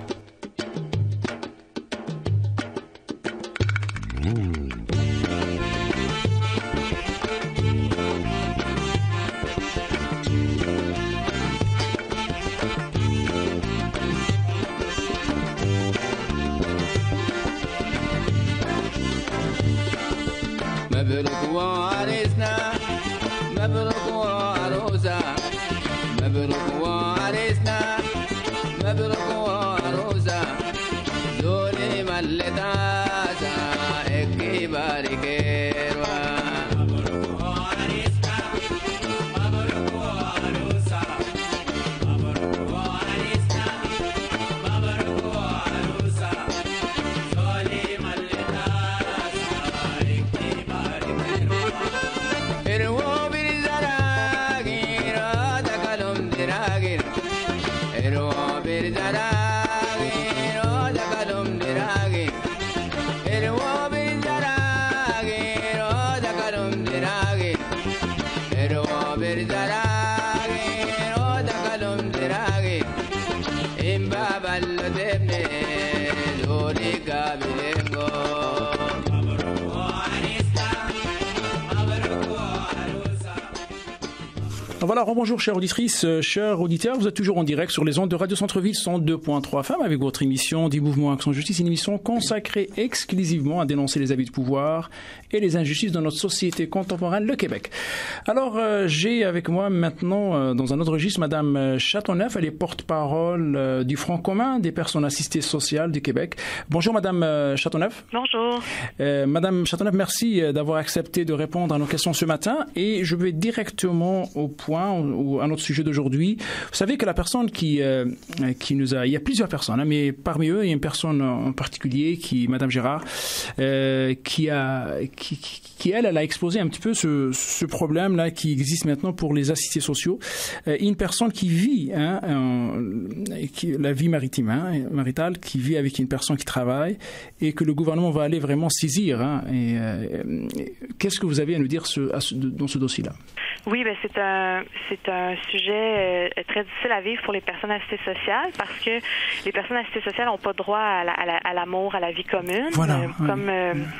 مبروك وعريسنا مبروك وعروسة مبروك وعريسنا مبروك وعروسة زولي ملتاسا اكي باركيروا مبروك وعريسنا مبروك وعروسة مبروك وعريسنا مبروك وعروسة زولي ملتاسا Erwo bir zaragir, da kalom diragir. Erwo bir zaragir, da kalom diragir. Erwo bir zaragir, da kalom diragir. Erwo bir zaragir, da kalom diragir. Imba ballo debne, dori kabilengo. Voilà, bonjour chères auditrices, chers auditeurs, vous êtes toujours en direct sur les ondes de Radio Centre-Ville cent deux point trois F M avec votre émission du Mouvement Action Justice, une émission consacrée exclusivement à dénoncer les abus de pouvoir et les injustices dans notre société contemporaine, le Québec. Alors, euh, j'ai avec moi maintenant, euh, dans un autre registre, Madame Chateauneuf, elle est porte-parole euh, du Front commun des personnes assistées sociales du Québec. Bonjour Madame euh, Chateauneuf. Bonjour. Euh, Madame Chateauneuf, merci d'avoir accepté de répondre à nos questions ce matin et je vais directement au point ou à notre sujet d'aujourd'hui. Vous savez que la personne qui euh, qui nous a, il y a plusieurs personnes, hein, mais parmi eux il y a une personne en particulier qui, Madame Gérard, euh, qui a qui, qui, qui elle, elle a exposé un petit peu ce, ce problème là qui existe maintenant pour les assistés sociaux. Euh, une personne qui vit hein, en, qui, la vie maritime, hein, maritale, qui vit avec une personne qui travaille et que le gouvernement va aller vraiment saisir. Hein, et, euh, qu'est-ce que vous avez à nous dire ce, à ce, dans ce dossier-là? Oui, ben c'est un c'est un sujet euh, très difficile à vivre pour les personnes assistées sociales parce que les personnes assistées sociales n'ont pas droit à, la, à, la, à l'amour, à la vie commune, voilà, euh, oui. comme euh,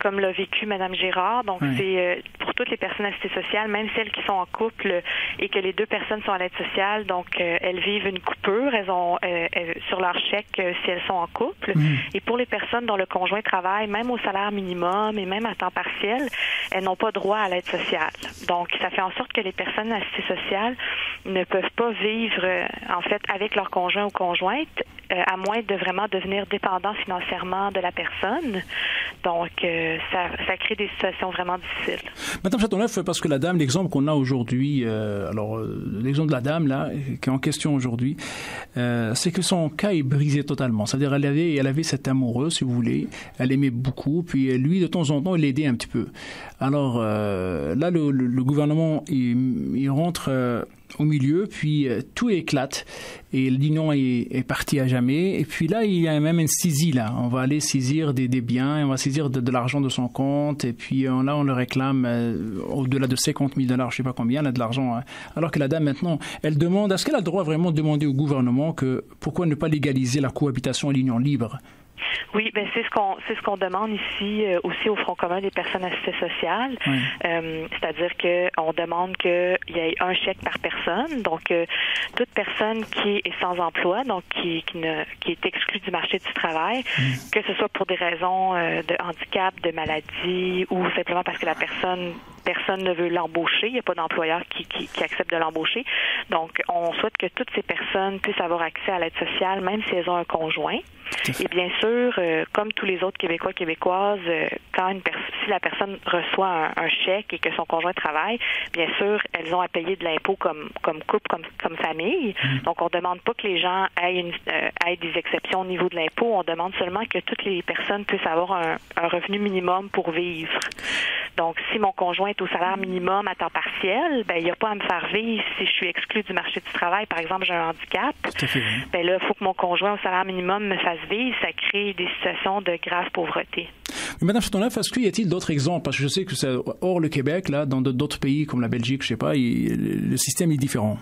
comme l'a vécu Mme Girard. Donc, oui. c'est euh, pour toutes les personnes assistées sociales, même celles qui sont en couple et que les deux personnes sont à l'aide sociale. Donc, euh, elles vivent une coupure. Elles ont euh, euh, sur leur chèque euh, si elles sont en couple. Mmh. Et pour les personnes dont le conjoint travaille, même au salaire minimum et même à temps partiel, elles n'ont pas droit à l'aide sociale. Donc, ça fait en sorte que les personnes assistées sociales ne peuvent pas vivre, euh, en fait, avec leur conjoint ou conjointe, euh, à moins de vraiment devenir dépendants financièrement de la personne. Donc, euh, ça, ça crée des situations vraiment difficiles. Madame Châteauneuf, parce que la dame, l'exemple qu'on a aujourd'hui, euh, alors euh, l'exemple de la dame là, qui est en question aujourd'hui, euh, c'est que son cas est brisé totalement. C'est-à-dire, elle avait, elle avait cet amoureux, si vous voulez, elle aimait beaucoup, puis lui, de temps en temps, il l'aidait un petit peu. Alors euh, là, le, le, le gouvernement, il, il rentre euh, au milieu, puis euh, tout éclate, et l'union est, est partie à jamais. Et puis là, il y a même une saisie, là. On va aller saisir des, des biens, on va saisir de, de l'argent de son compte, et puis on, là, on le réclame euh, au-delà de cinquante mille dollars, je sais pas combien, là, de l'argent. Hein. Alors que la dame, maintenant, elle demande, est-ce qu'elle a le droit vraiment de demander au gouvernement que pourquoi ne pas légaliser la cohabitation et l'union libre? Oui, ben c'est ce qu'on c'est ce qu'on demande ici euh, aussi au Front commun des personnes assistées sociales. Oui. Euh, c'est-à-dire que on demande qu'il y ait un chèque par personne. Donc euh, toute personne qui est sans emploi, donc qui qui, ne, qui est exclue du marché du travail, mmh. que ce soit pour des raisons euh, de handicap, de maladie ou simplement parce que la personne personne ne veut l'embaucher, il n'y a pas d'employeur qui, qui, qui accepte de l'embaucher. Donc, on souhaite que toutes ces personnes puissent avoir accès à l'aide sociale, même si elles ont un conjoint. Et bien sûr, euh, comme tous les autres Québécois, Québécoises, euh, quand une pers- si la personne reçoit un, un chèque et que son conjoint travaille, bien sûr, elles ont à payer de l'impôt comme, comme couple, comme, comme famille. Mmh. Donc, on ne demande pas que les gens aient, une, euh, aient des exceptions au niveau de l'impôt. On demande seulement que toutes les personnes puissent avoir un, un revenu minimum pour vivre. Donc, si mon conjoint est au salaire minimum à temps partiel, ben il n'y a pas à me faire vivre si je suis exclue du marché du travail. Par exemple, j'ai un handicap. Ben là, il faut que mon conjoint au salaire minimum me fasse vivre. Ça crée des situations de grave pauvreté. Mais Madame Châteauneuf, est-ce qu'il y a-t-il d'autres exemples? Parce que je sais que c'est hors le Québec, là, dans d'autres pays comme la Belgique, je sais pas, il, le système est différent.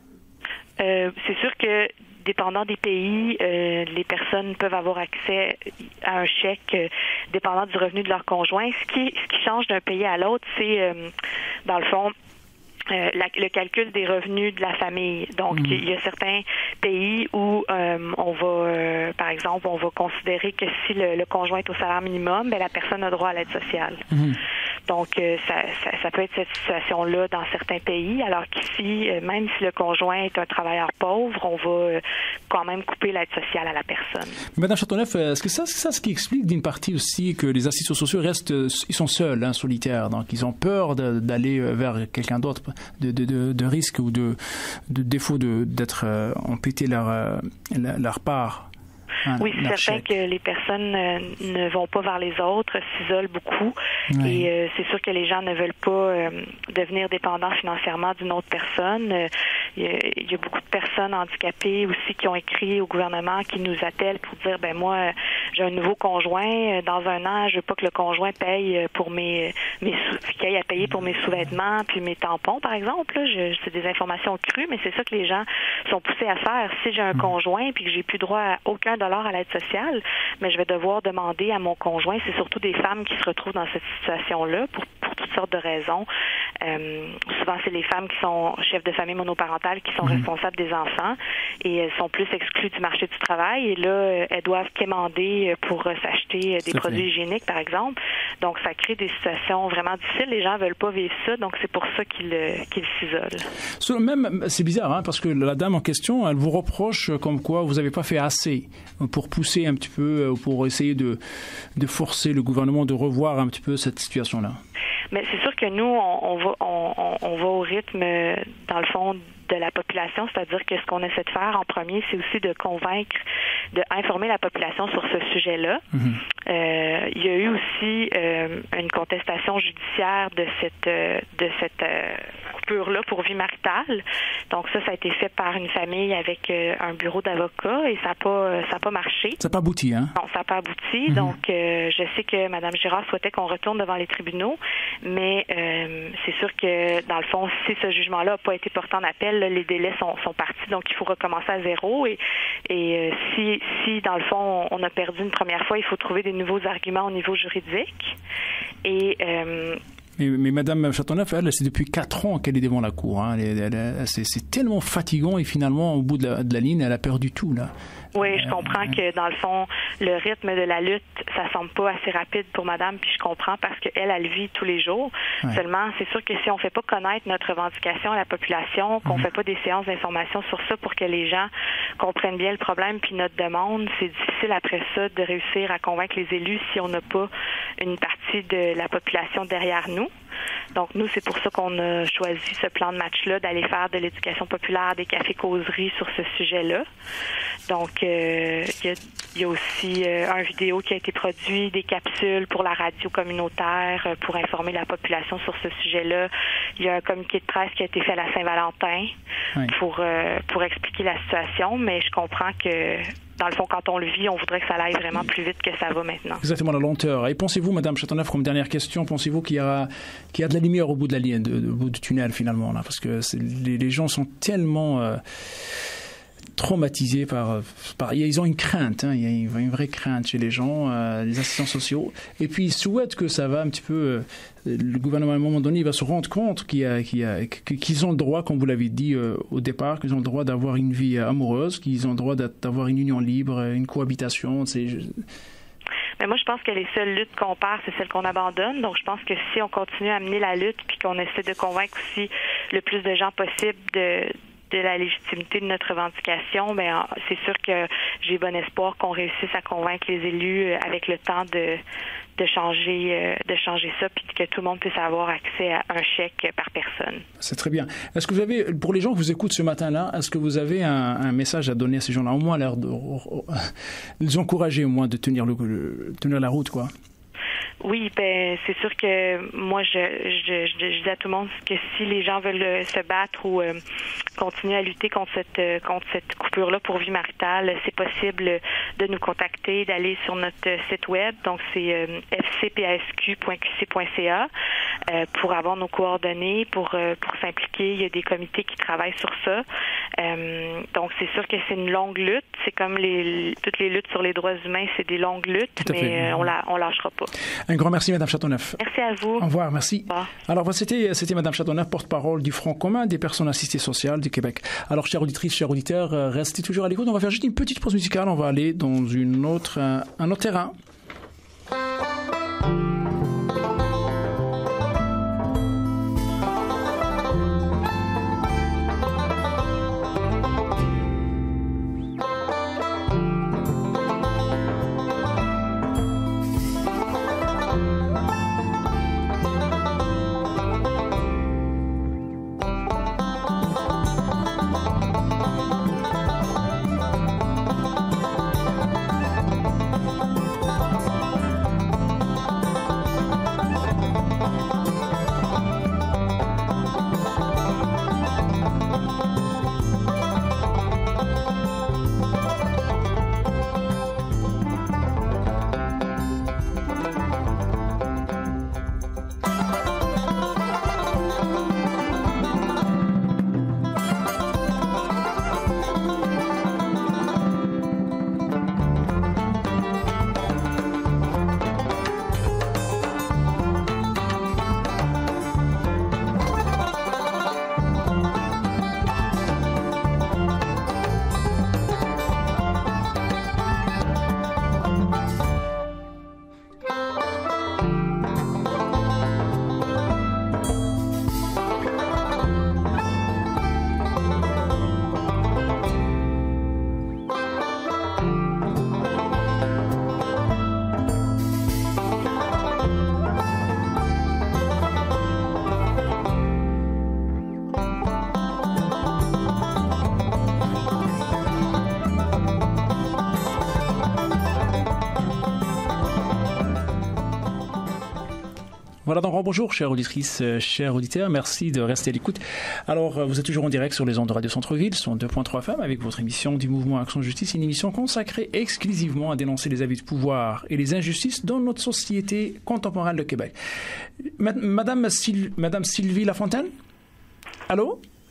Euh, c'est sûr que dépendant des pays, euh, les personnes peuvent avoir accès à un chèque euh, dépendant du revenu de leur conjoint. Ce qui, ce qui change d'un pays à l'autre, c'est, euh, dans le fond, Euh, la, le calcul des revenus de la famille. Donc, mmh. il y a certains pays où euh, on va, euh, par exemple, on va considérer que si le, le conjoint est au salaire minimum, ben la personne a droit à l'aide sociale. Mmh. Donc, euh, ça, ça, ça peut être cette situation-là dans certains pays, alors qu'ici, euh, même si le conjoint est un travailleur pauvre, on va euh, quand même couper l'aide sociale à la personne. Madame Châteauneuf, est-ce que ça, c'est ça ce qui explique d'une partie aussi que les assistants sociaux restent, ils sont seuls, hein, solitaires, donc ils ont peur de, d'aller vers quelqu'un d'autre, de, de, de, de risque ou de, de défaut de, d'être euh, amputé leur, euh, leur part? Ah, oui, c'est certain que les personnes euh, ne vont pas vers les autres, s'isolent beaucoup. Oui. Et euh, c'est sûr que les gens ne veulent pas euh, devenir dépendants financièrement d'une autre personne. Euh, il, y a, il y a beaucoup de personnes handicapées aussi qui ont écrit au gouvernement, qui nous attellent pour dire, ben moi, j'ai un nouveau conjoint. Dans un an, je veux pas que le conjoint paye pour mes, mes sous, qu'il aille à payer pour mes sous-vêtements puis mes tampons, par exemple. Là. Je, c'est des informations crues, mais c'est ça que les gens sont poussés à faire. Si j'ai un mmh. conjoint puis que j'ai plus droit à aucun dollar à l'aide sociale, mais je vais devoir demander à mon conjoint. C'est surtout des femmes qui se retrouvent dans cette situation-là pour, pour toutes sortes de raisons. Euh, souvent, c'est les femmes qui sont chefs de famille monoparentales qui sont mmh. responsables des enfants et elles sont plus exclues du marché du travail. Et là, elles doivent quémander pour s'acheter des produits hygiéniques, par exemple. Donc, ça crée des situations vraiment difficiles. Les gens veulent pas vivre ça, donc c'est pour ça qu'ils, qu'ils s'isolent. Même, c'est bizarre, hein, parce que la dame en question, elle vous reproche comme quoi vous n'avez pas fait assez pour pousser un petit peu, pour essayer de, de forcer le gouvernement de revoir un petit peu cette situation-là. Mais c'est sûr que nous, on, on, va, on, on va au rythme, dans le fond, de la population, c'est-à-dire que ce qu'on essaie de faire en premier, c'est aussi de convaincre, de informer la population sur ce sujet-là. Mm-hmm. Euh, il y a eu aussi euh, une contestation judiciaire de cette euh, de cette euh, coupure-là pour vie maritale. Donc ça, ça a été fait par une famille avec euh, un bureau d'avocats et ça n'a pas ça n'a pas marché. Ça n'a pas abouti, hein? Non, ça n'a pas abouti. Mm-hmm. Donc euh, je sais que Mme Girard souhaitait qu'on retourne devant les tribunaux, mais euh, c'est sûr que dans le fond, si ce jugement-là n'a pas été porté en appel, appel, là, les délais sont, sont partis, donc il faut recommencer à zéro. Et, et euh, si, si, dans le fond, on a perdu une première fois, il faut trouver des nouveaux arguments au niveau juridique. Et... Euh, Mais, mais Mme Châteauneuf, elle, c'est depuis quatre ans qu'elle est devant la cour. Hein. Elle, elle, elle, c'est, c'est tellement fatigant et finalement, au bout de la, de la ligne, elle a perdu tout, là. Oui, je comprends que, dans le fond, le rythme de la lutte, ça semble pas assez rapide pour madame, puis je comprends parce qu'elle, elle vit tous les jours. Ouais. Seulement, c'est sûr que si on fait pas connaître notre revendication à la population, qu'on mmh. fait pas des séances d'information sur ça pour que les gens comprennent bien le problème puis notre demande, c'est difficile après ça de réussir à convaincre les élus si on n'a pas une partie de la population derrière nous. Donc, nous, c'est pour ça qu'on a choisi ce plan de match-là, d'aller faire de l'éducation populaire, des cafés-causeries sur ce sujet-là. Donc, euh, il y, y a aussi euh, un vidéo qui a été produit, des capsules pour la radio communautaire euh, pour informer la population sur ce sujet-là. Il y a un communiqué de presse qui a été fait à la Saint-Valentin oui. pour, euh, pour expliquer la situation, mais je comprends que... Dans le fond, quand on le vit, on voudrait que ça aille vraiment plus vite que ça va maintenant. Exactement, la lenteur. Et pensez-vous, Mme Châteauneuf, comme dernière question, pensez-vous qu'il y a, qu'il y a de la lumière au bout de la ligne, de, de, au bout du tunnel, finalement, là? Parce que c'est, les, les gens sont tellement euh, traumatisés par, par... Ils ont une crainte, hein, il y a une, une vraie crainte chez les gens, euh, les assistants sociaux. Et puis, ils souhaitent que ça va un petit peu... Euh, le gouvernement, à un moment donné, il va se rendre compte qu'il y a, qu'il y a, qu'ils ont le droit, comme vous l'avez dit euh, au départ, qu'ils ont le droit d'avoir une vie amoureuse, qu'ils ont le droit d'avoir une union libre, une cohabitation. C'est... Mais moi, je pense que les seules luttes qu'on perd, c'est celles qu'on abandonne. Donc, je pense que si on continue à mener la lutte puis qu'on essaie de convaincre aussi le plus de gens possible de... de la légitimité de notre revendication, bien, c'est sûr que j'ai bon espoir qu'on réussisse à convaincre les élus avec le temps de, de changer de changer ça, puis que tout le monde puisse avoir accès à un chèque par personne. C'est très bien. Est-ce que vous avez, pour les gens qui vous écoutent ce matin-là, est-ce que vous avez un, un message à donner à ces gens-là, au moins l'air de les encourager au moins de tenir, le, le, tenir la route, quoi? Oui, ben c'est sûr que moi je, je, je, je dis à tout le monde que si les gens veulent se battre ou euh, continuer à lutter contre cette euh, contre cette coupure-là pour vie maritale, c'est possible de nous contacter, d'aller sur notre site web, donc c'est euh, f c p a s q point q c point c a euh, pour avoir nos coordonnées, pour euh, pour s'impliquer. Il y a des comités qui travaillent sur ça. Euh, donc c'est sûr que c'est une longue lutte. C'est comme les toutes les luttes sur les droits humains, c'est des longues luttes, mais euh, on la on lâchera pas. Un grand merci, Mme Châteauneuf. Merci à vous. Au revoir, merci. Bon. Alors, c'était, c'était Mme Châteauneuf, porte-parole du Front commun des personnes assistées sociales du Québec. Alors, chères auditrices, chers auditeurs, restez toujours à l'écoute. On va faire juste une petite pause musicale. On va aller dans une autre, un, un autre terrain. Voilà, donc bonjour, chères auditrices, chers auditeurs, merci de rester à l'écoute. Alors, vous êtes toujours en direct sur les ondes de Radio Centre-Ville, sur deux point trois F M, avec votre émission du Mouvement Action Justice, une émission consacrée exclusivement à dénoncer les abus de pouvoir et les injustices dans notre société contemporaine de Québec. Madame, Syl- Madame Sylvie Lafontaine? Allô?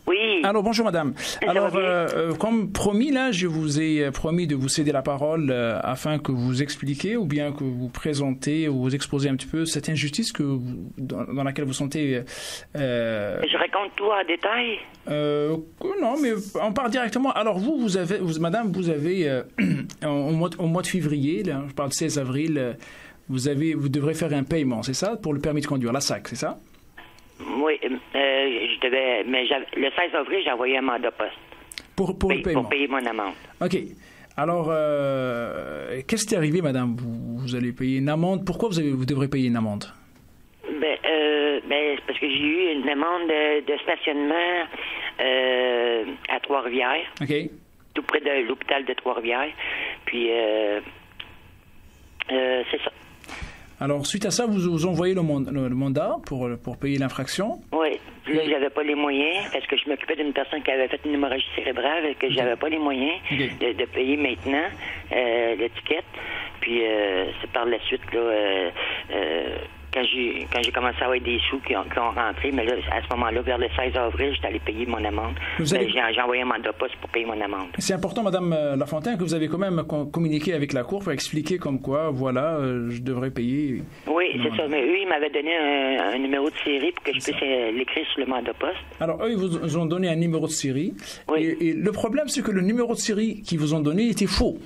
Oui. Alors, bonjour, madame. Ça Alors, va bien? euh, euh, comme promis, là, je vous ai promis de vous céder la parole euh, afin que vous expliquiez ou bien que vous présentez ou vous exposez un petit peu cette injustice que vous, dans, dans laquelle vous sentez... Euh, Je raconte tout en détail. euh, non, mais on part directement. Alors, vous, vous avez, vous, madame, vous avez, euh, au, mois, au mois de février, là, je parle du seize avril, euh, vous, avez, vous devrez faire un paiement, c'est ça, pour le permis de conduire, la S A C, c'est ça? Oui, euh, je devais, mais le seize avril, j'ai envoyé un mandat poste. Pour, pour payer, le paiement? Pour payer mon amende. OK. Alors, euh, qu'est-ce qui est arrivé, madame? Vous, vous allez payer une amende. Pourquoi vous, avez, vous devrez payer une amende? Ben, euh, ben, c'est parce que j'ai eu une amende de, de stationnement euh, à Trois-Rivières. OK. Tout près de l'hôpital de Trois-Rivières. Puis, euh, euh, c'est ça. Alors, suite à ça, vous, vous envoyez le, mon, le, le mandat pour, pour payer l'infraction? Oui. Là, j'avais pas les moyens parce que je m'occupais d'une personne qui avait fait une hémorragie cérébrale et que j'avais okay. pas les moyens okay. de, de payer maintenant euh, l'étiquette. Puis, euh, c'est par la suite, là, euh, euh, quand j'ai quand j'ai commencé à avoir des sous qui ont, qui ont rentré, mais là, à ce moment-là, vers le seize avril, j'étais allé payer mon amende. Allez... J'ai, j'ai envoyé un mandat poste pour payer mon amende. C'est important, Mme Lafontaine, que vous avez quand même communiqué avec la Cour pour expliquer comme quoi, voilà, euh, je devrais payer. Oui, c'est ça. Mais eux, ils m'avaient donné un, un numéro de série pour que je puisse euh, l'écrire sur le mandat poste. Alors, eux, ils vous ont donné un numéro de série. Oui. Et, et le problème, c'est que le numéro de série qu'ils vous ont donné était faux.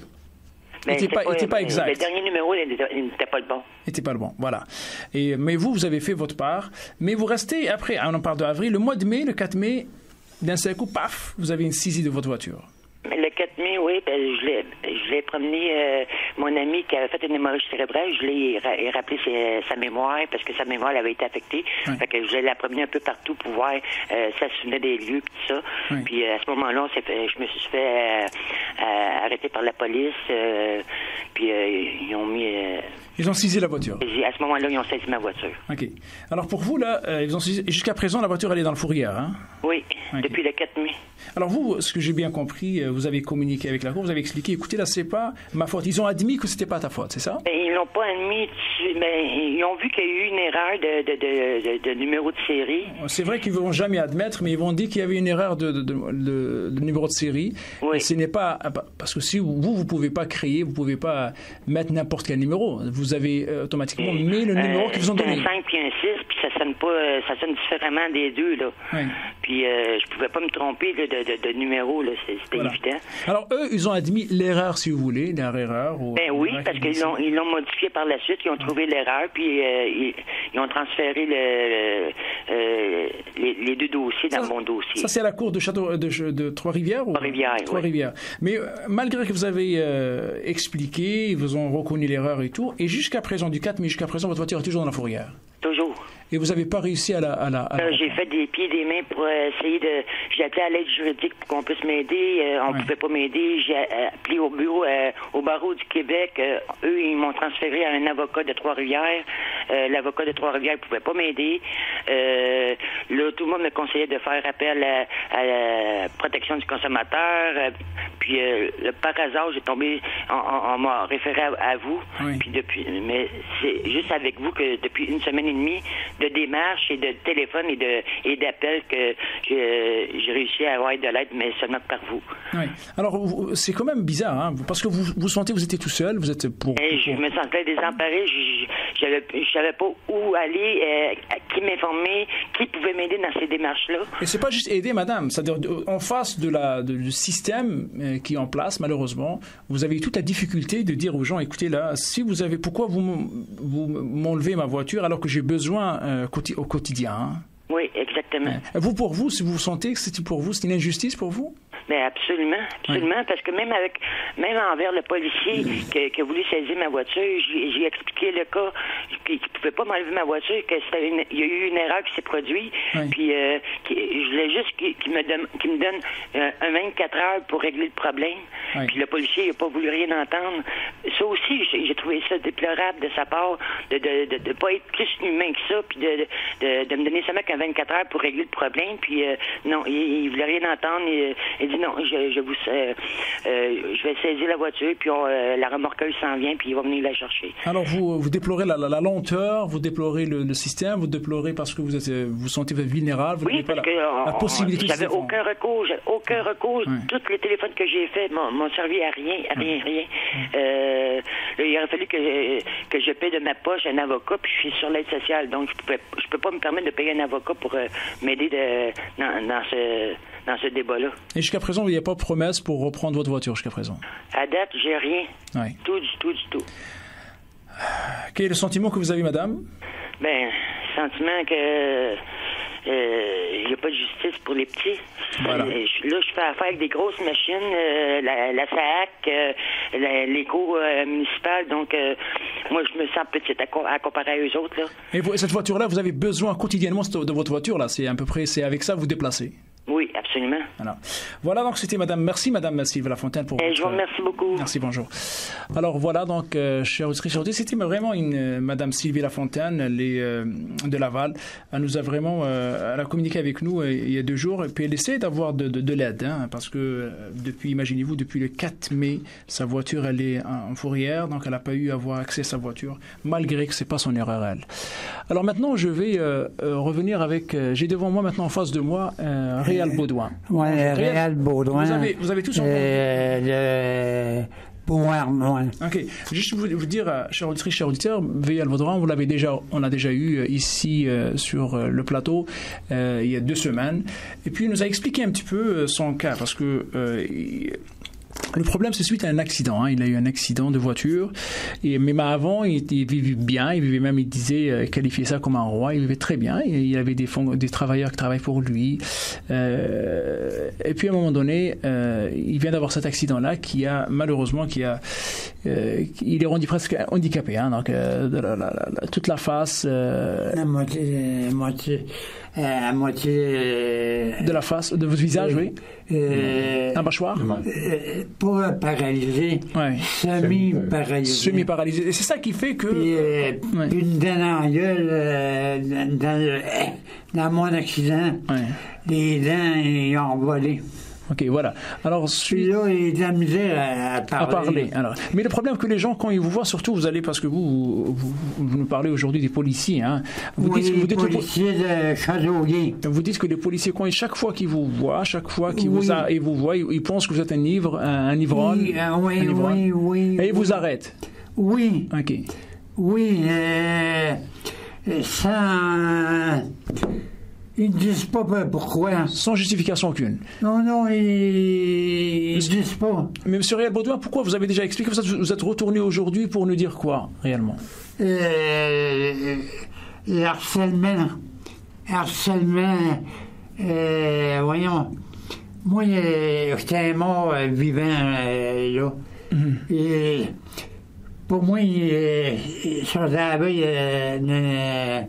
Il n'était pas, pas, pas exact. Le dernier numéro, il n'était pas le bon. Il n'était pas le bon, voilà. Et, mais vous, vous avez fait votre part. Mais vous restez, après, on en parle de avril, le mois de mai, le quatre mai, d'un seul coup, paf, vous avez une saisie de votre voiture. Le quatre mai, oui, ben, je l'ai, je l'ai promené, euh, mon ami qui avait fait une hémorragie cérébrale, je l'ai ra- rappelé ses, sa mémoire, parce que sa mémoire avait été affectée. Oui. Fait que je l'ai promené un peu partout pour voir euh, ça se souvenait des lieux et tout ça. Oui. Puis euh, à ce moment-là, on s'est fait, je me suis fait euh, euh, arrêter par la police, euh, puis euh, ils ont mis... Euh, Ils ont saisi la voiture. À ce moment-là, ils ont saisi ma voiture. OK. Alors pour vous, là, euh, ils ont saisi... jusqu'à présent, la voiture, elle est dans le fourrière, hein? Oui, okay. Depuis le quatre mai. Alors vous, ce que j'ai bien compris, vous avez communiqué avec la Cour, vous avez expliqué, écoutez, là, c'est pas ma faute. Ils ont admis que c'était pas ta faute, c'est ça? Ben, ils l'ont pas admis, mais ils ont vu qu'il y a eu une erreur de, de, de, de, de numéro de série. C'est vrai qu'ils ne vont jamais admettre, mais ils vont dire qu'il y avait une erreur de, de, de, de, de numéro de série. Oui. Et ce n'est pas... Parce que si vous, vous ne pouvez pas créer, vous ne pouvez pas mettre n'importe quel numéro. Vous avez euh, automatiquement oui. mis le numéro euh, qu'ils vous ont donné. un cinq puis un six, puis ça sonne pas, ça sonne différemment des deux, là. Oui. Puis euh, je pouvais pas me tromper là, de, de, de numéro, là, c'était voilà. évident. Alors eux, ils ont admis l'erreur, si vous voulez, leur erreur. Ou, ben oui, parce qu'ils l'ont, ils l'ont modifié par la suite, ils ont ouais. trouvé l'erreur, puis euh, ils, ils ont transféré le, euh, les, les deux dossiers dans ça, mon dossier. Ça, c'est à la cour de, Château, de, de Trois-Rivières? Trois-Rivières, ou... Trois-Rivières. Oui. Mais euh, malgré que vous avez euh, expliqué, ils vous ont reconnu l'erreur et tout, et jusqu'à présent, du quatre mai jusqu'à présent, votre voiture est toujours dans la fourrière? Toujours. Et vous n'avez pas réussi à la... À la, à la... Euh, j'ai fait des pieds et des mains pour euh, essayer de... J'ai appelé à l'aide juridique pour qu'on puisse m'aider. Euh, on ne ouais. pouvait pas m'aider. J'ai euh, appelé au bureau, euh, au barreau du Québec. Euh, eux, ils m'ont transféré à un avocat de Trois-Rivières. Euh, l'avocat de Trois-Rivières ne pouvait pas m'aider. Euh, là, tout le monde me conseillait de faire appel à, à la protection du consommateur. Euh, puis, euh, par hasard, j'ai tombé... On, on, on m'a référé à, à vous. Oui. Puis depuis... Mais c'est juste avec vous que depuis une semaine et demie, de démarches et de téléphone et de et d'appels que j'ai, j'ai réussi à avoir de l'aide, mais seulement par vous. Oui. Alors, c'est quand même bizarre, hein, parce que vous vous sentez, vous étiez tout seul, vous êtes pour... Et je me sentais désemparé, je ne savais pas où aller, euh, à qui m'informer, qui pouvait m'aider dans ces démarches-là. Et c'est pas juste aider, madame, c'est-à-dire en face de la, de, du système euh, qui est en place, malheureusement, vous avez toute la difficulté de dire aux gens, écoutez, là, si vous avez... Pourquoi vous, vous m'enlevez ma voiture alors que j'ai besoin euh, au quotidien, hein? Oui, exactement. Vous, pour vous, si vous vous sentez que c'est pour vous, c'est une injustice pour vous? Mais absolument, absolument, oui. Parce que même avec, même envers le policier qui, qui a voulu saisir ma voiture, j'ai, j'ai expliqué le cas, qu'il ne pouvait pas m'enlever ma voiture, que c'était une, il y a eu une erreur qui s'est produite, oui. Puis euh, qui, je voulais juste qu'il, qu'il me donne, qu'il me donne euh, un vingt-quatre heures pour régler le problème. Oui. Puis le policier n'a pas voulu rien entendre. Ça aussi, j'ai, j'ai trouvé ça déplorable de sa part, de ne de, de, de pas être plus humain que ça, puis de, de, de, de me donner seulement qu'un vingt-quatre heures pour régler le problème. Puis euh, non, il, il voulait rien entendre. Il, il dit non, je, je vous, euh, euh, je vais saisir la voiture, puis on, euh, la remorqueuse s'en vient, puis il va venir la chercher. Alors vous, vous déplorez la, la, la longue lenteur, vous déplorez le, le système, vous déplorez parce que vous êtes, vous sentez vulnérable, vous Oui, n'avez pas parce la, que la on- possibilité de j'avais se défendre. aucun recours, j'avais aucun recours. Tous les téléphones que j'ai faits m'ont m'ont servi à rien, à rien, rien. Euh, il aurait fallu que, que je paie de ma poche un avocat, puis je suis sur l'aide sociale, donc je peux, je peux pas me permettre de payer un avocat pour euh, m'aider de, dans, dans ce, dans ce débat-là. Et jusqu'à présent, il n'y a pas de promesse pour reprendre votre voiture jusqu'à présent. À date, j'ai rien. Oui. Tout, du tout, du tout. Quel est le sentiment que vous avez, madame? Ben, sentiment que il n'y a pas de justice pour les petits. Voilà. Euh, je- là, je fais affaire avec des grosses machines, euh, la, la S A C, euh, la- l'éco euh, municipal, donc euh, moi, je me sens petite à, co- à comparer à eux autres. Là. Et vous, cette voiture-là, vous avez besoin quotidiennement de votre voiture, là. C'est à peu près, c'est avec ça que vous déplacez. Oui, absolument. Voilà. Voilà, donc c'était madame, merci madame Sylvie Lafontaine pour Eh, votre... je vous remercie beaucoup. Merci, bonjour. Alors voilà, donc, euh, chers auditrices, chers auditeurs, c'était vraiment une euh, madame Sylvie Lafontaine les, euh, de Laval. Elle nous a vraiment, euh, elle a communiqué avec nous euh, il y a deux jours, et puis elle essaie d'avoir de, de, de l'aide, hein, parce que euh, depuis, imaginez-vous, depuis le quatre mai, sa voiture, elle est en, en fourrière, donc elle n'a pas eu à avoir accès à sa voiture, malgré que c'est pas son erreur, elle. Alors maintenant, je vais euh, euh, revenir avec, euh, j'ai devant moi maintenant en face de moi, euh, Réal Baudouin. Oui, Réal Baudouin. Vous avez, vous avez tous entendu. Euh, le pouvoir, moi. Ok. Juste vous, vous dire, euh, chers auditrices, chers auditeurs, Réal Baudouin, vous l'avez déjà, on l'a déjà eu euh, ici euh, sur euh, le plateau euh, il y a deux semaines. Et puis il nous a expliqué un petit peu euh, son cas, parce que euh, il, le problème, c'est suite à un accident. Hein. Il a eu un accident de voiture. Et même avant, il, il vivait bien. Il vivait même, il disait, euh, qualifier ça comme un roi. Il vivait très bien. Et il y avait des, fond- des travailleurs qui travaillaient pour lui. Euh, et puis, à un moment donné, euh, il vient d'avoir cet accident-là qui a, malheureusement, qui a, euh, il est rendu presque handicapé. Hein. Donc, euh, de la, la, la, toute la face. Euh, la moitié, la moitié, euh, la moitié. Euh, de la face, de votre visage, euh, oui. Euh, un mâchoire. Euh, pas paralysé, ouais. semi-paralysé. Semi-paralysé. Et c'est ça qui fait que... Puis, euh, ouais. une dent dans la gueule, euh, dans, le, dans mon accident, ouais. les dents, ils ont volé. Ok, voilà. Alors, Puis là, il est amusé à, à parler. À parler. Alors, mais le problème que les gens, quand ils vous voient, surtout, vous allez, parce que vous, vous, vous nous parlez aujourd'hui des policiers, hein. Vous oui, dites, vous les dites policiers de Châteauguay. Vous dites que les policiers, quand, chaque fois qu'ils vous voient, chaque fois qu'ils oui. vous, a, ils vous voient, ils, ils pensent que vous êtes un ivre, un, un ivrogne. Oui, euh, oui, un ivrogne, oui, oui. Et ils vous arrêtent. Oui. Ok. Oui, euh, sans... Ils ne disent pas pourquoi. Sans justification aucune. Non, non, ils ne disent pas. Mais M. Réal Baudouin, pourquoi vous avez déjà expliqué, vous êtes, vous êtes retourné aujourd'hui pour nous dire quoi, réellement? Euh, harcèlement. Harcèlement. Euh, voyons. Moi, euh, j'étais mort euh, vivant euh, là. Mm-hmm. Et pour moi, euh, sur la veille, euh, euh,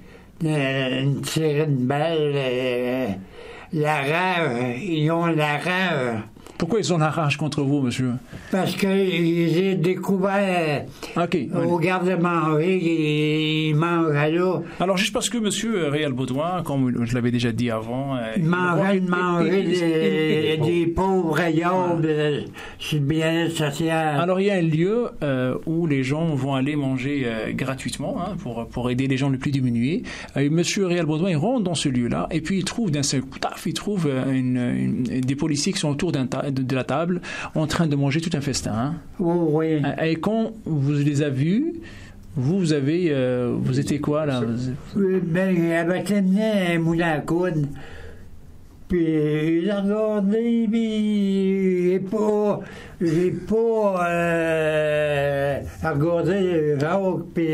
une tirer une balle, euh, la rage, ils ont la rage. Pourquoi ils ont la rage contre vous, monsieur? Parce qu'ils ont découvert okay, au garde-manger, ils mangent là. Alors, juste parce que monsieur Réal Baudouin, comme je l'avais déjà dit avant... Il mangeait de manger des, des pauvres rayons sur le bien-être social. Alors, il y a un lieu euh, où les gens vont aller manger euh, gratuitement hein, pour, pour aider les gens les plus diminués. Euh, monsieur Réal Baudouin, il rentre dans ce lieu-là et puis il trouve d'un seul coup, taf, il trouve une, une, des policiers qui sont autour d'un ta- de, de la table en train de manger tout un festin. Hein. Oh, oui. Et quand vous les avez vus, vous, vous avez... Euh, vous étiez quoi, là? Oui, ben, j'avais terminé un moulin à coude. Puis, j'ai regardé, puis j'ai pas... J'ai pas... Euh, regardé Jacques, puis...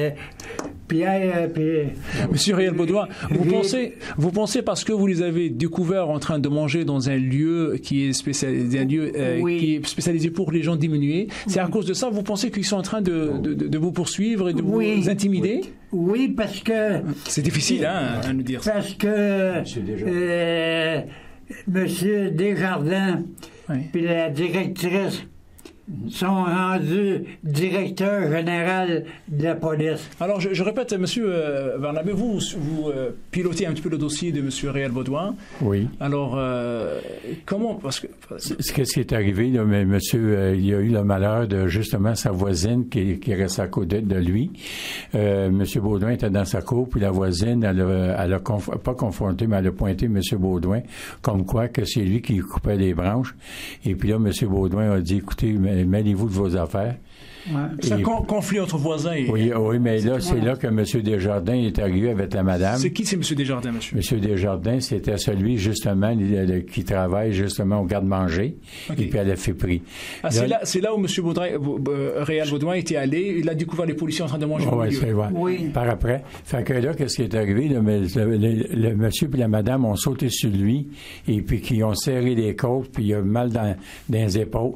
Pierre, puis... Monsieur Réal Baudouin, vous pensez, vous pensez parce que vous les avez découverts en train de manger dans un lieu qui est spécialisé, un lieu euh, oui. qui est spécialisé pour les gens diminués, c'est à cause de ça, vous pensez qu'ils sont en train de, de, de vous poursuivre et de oui. vous intimider? Oui, parce que... C'est difficile, hein, à nous dire ça. Parce que... Monsieur Desjardins, euh, Monsieur Desjardins oui. puis la directrice sont rendus directeur général de la police. Alors, je, je répète, M. Euh, Barnabé, vous, vous euh, pilotez un petit peu le dossier de M. Réal Baudouin. Oui. Alors, euh, comment... Parce que... Ce qui est arrivé, là, mais monsieur, euh, il a eu le malheur de, justement, sa voisine qui, qui reste à côté de lui. Euh, M. Baudouin était dans sa cour, puis la voisine, elle a, elle a conf- pas confronté, mais elle a pointé M. Baudouin comme quoi que c'est lui qui coupait les branches. Et puis là, M. Baudouin a dit, écoutez, mêlez-vous de vos affaires. Ouais. C'est un con- conflit entre voisins. Et... Oui, oui, mais là, c'est là que M. Desjardins est arrivé avec la madame. C'est qui, c'est M. Desjardins, monsieur? M. Desjardins, c'était celui, justement, le, le, qui travaille, justement, au garde-manger. Okay. Et puis, elle a fait prix. Ah, là, c'est, là, c'est là où M. Baudouin, euh, Réal Baudouin était allé. Il a découvert les policiers en train de manger au ouais, milieu. C'est vrai. Oui. Par après. Fait que là, qu'est-ce qui est arrivé? Le, le, le, le monsieur et la madame ont sauté sur lui. Et puis, qui ont serré les côtes. Puis, il a mal dans, dans les épaules.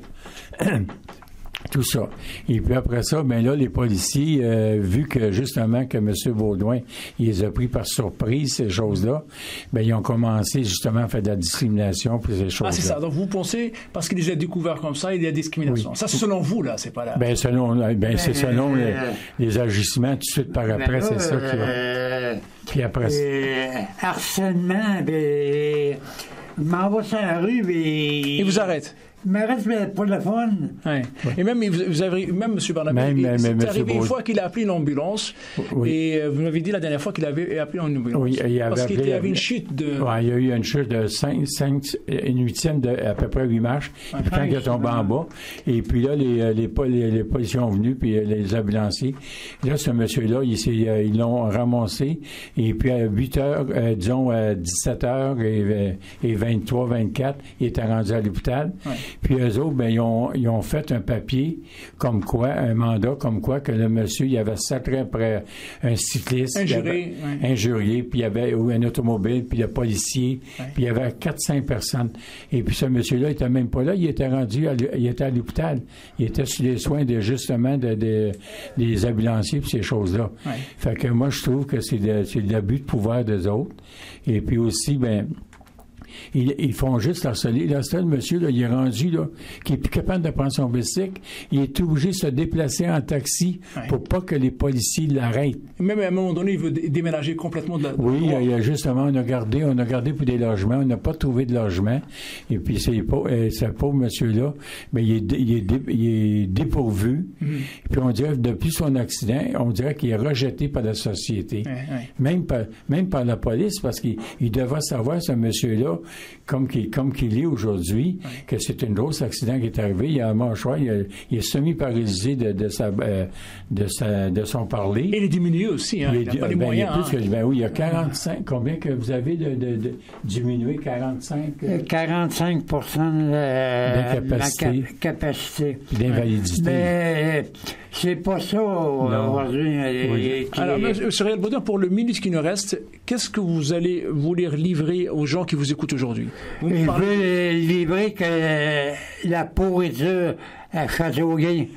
Tout ça. Et puis après ça, ben là, les policiers, euh, vu que justement que M. Baudouin, il les a pris par surprise, ces choses-là, ben ils ont commencé justement à faire de la discrimination puis ces choses-là. Ah, c'est ça. Donc vous pensez, parce qu'il les a découverts comme ça, il y a discrimination. Oui. Ça, c'est selon vous, là, c'est pas là. Ben selon, ben c'est selon les, les agissements tout de suite par après, ben là, c'est ça qui a... Euh, puis après euh, harcèlement, ben... Je m'en vais sur la rue, et... Il vous arrête. Il m'arrête pour le fun. Ouais. Ouais. Et même, vous avez, même M. Barnabé, même, il, même, c'est même arrivé une fois qu'il a appelé l'ambulance. Oui. Et vous m'avez dit la dernière fois qu'il avait appelé une ambulance. Oui, il avait parce qu'il appelé, y avait une chute de... Oui, il y a eu une chute de cinq, cinq, une huitième de à peu près huit marches. Ouais, puis quand il est tombé en bas, et puis là, les, les, les, les policiers sont venus, puis les ambulanciers. Là, ce monsieur-là, il, ils l'ont ramassé. Et puis à huit heures, euh, disons à dix-sept heures et, et vingt-trois, vingt-quatre, il était rendu à l'hôpital. Ouais. Puis eux autres, ben, ils ont, ils ont fait un papier comme quoi, un mandat comme quoi que le monsieur, il avait sacré après un cycliste. Injurié. Ouais. Injurié, puis il y avait ou un automobile, puis le policier, ouais. Puis il y avait quatre cinq personnes. Et puis ce monsieur-là, il était même pas là, il était rendu, à, il était à l'hôpital. Il était sur les soins de, justement, de, de, des ambulanciers, puis ces choses-là. Ouais. Fait que moi, je trouve que c'est, de, c'est l'abus de pouvoir des autres. Et puis aussi, ben, Ils, ils font juste harceler. Là, c'est le monsieur, là, il est rendu, là, qui est plus capable de prendre son bicycle. Il est obligé de se déplacer en taxi ouais. Pour pas que les policiers l'arrêtent. Même à un moment donné, il veut d- déménager complètement de la... Oui, il y a justement, on a gardé, on a gardé pour des logements. On n'a pas trouvé de logement. Et puis, c'est euh, ce pauvre monsieur-là, mais il est, dé, il est, dé, il est dépourvu. Mm-hmm. Puis, on dirait que depuis son accident, on dirait qu'il est rejeté par la société. Ouais, ouais. Même par, même par la police, parce qu'il il devait savoir, ce monsieur-là, comme qu'il, comme qu'il est aujourd'hui, ouais. Que c'est un gros accident qui est arrivé. Il a un mâchoire, il, a, il est semi-paralysé de, de, sa, euh, de, sa, de son parler. Et il est diminué aussi, hein? Il n'a pas les ben, moyens. Il y a plus hein? que, ben oui, il y a quarante-cinq. Combien que vous avez de, de, de diminué? quarante-cinq? Euh, quarante-cinq pour cent de la, d'incapacité. La cap- capacité. Puis d'invalidité. Mais c'est pas ça aujourd'hui. Oui. Qui... Alors, M. Réal Baudouin, pour le minute qui nous reste, qu'est-ce que vous allez vouloir livrer aux gens qui vous écoutent aujourd'hui? Vous Je parlez... veux livrer que la pourriture à Châteauguay,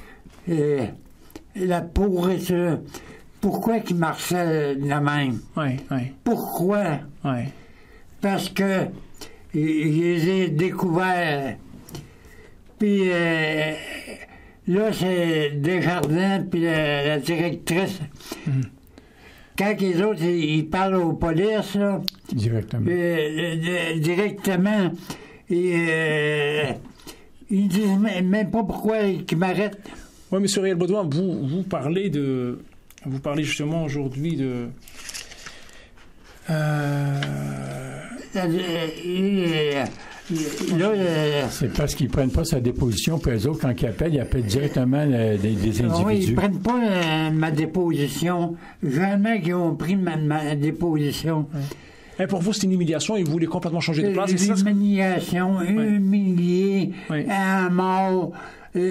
euh, la pourriture, pourquoi qu'ils marchent de même? Oui, oui. Pourquoi? Oui. Parce que je les ai découverts. Puis euh, là, c'est Desjardins, puis la, la directrice. Mm. Quand les autres, ils parlent aux polices, là, directement, euh, euh, directement, et, euh, ils disent même pas pourquoi ils m'arrêtent. Oui, M. Réal Baudouin, vous, vous parlez de, vous parlez justement aujourd'hui de... Euh... Euh, Là, euh... c'est parce qu'ils ne prennent pas sa déposition, puis eux autres, quand ils appellent, ils appellent directement le, des, des individus. Oui, ils ne prennent pas euh, ma déposition. Jamais qu'ils ont pris ma, ma déposition. Ouais. Et pour vous, c'est une humiliation, ils voulaient complètement changer de place. Une humiliation, ouais. Humilié, ouais. À mort. Euh,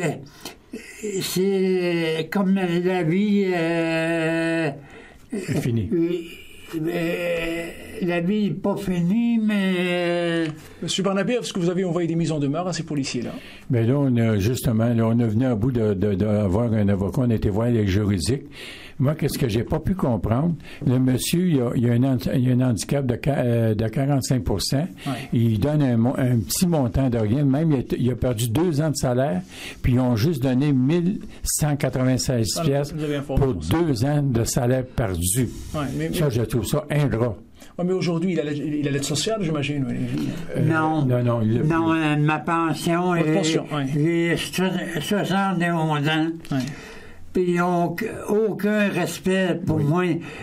c'est comme la vie... Euh, c'est fini. Euh, Euh, la vie n'est pas finie, mais... Monsieur Barnabé, est-ce que vous avez envoyé des mises en demeure à ces policiers-là? Bien là, on a justement, là, on a venu à bout d'avoir un avocat, on a été voir les juridiques. Moi, qu'est-ce que j'ai pas pu comprendre? Le monsieur, il a, il a, un, il a un handicap de, euh, de quarante-cinq pour cent. Ouais. Il donne un, un petit montant de rien. Même, il a, il a perdu deux ans de salaire, puis ils ont juste donné mille cent quatre-vingt-seize piastres pour deux ans de salaire perdu. Ouais, mais, ça, mais... je trouve ça ingrat. Oui, mais aujourd'hui, il a l'aide, l'aide sociale, j'imagine. Euh, non. Non, non. Il non, euh, ma pension Votre est... pension, oui. J'ai soixante et onze ans. Oui. Puis ils n'ont aucun respect pour oui. moi.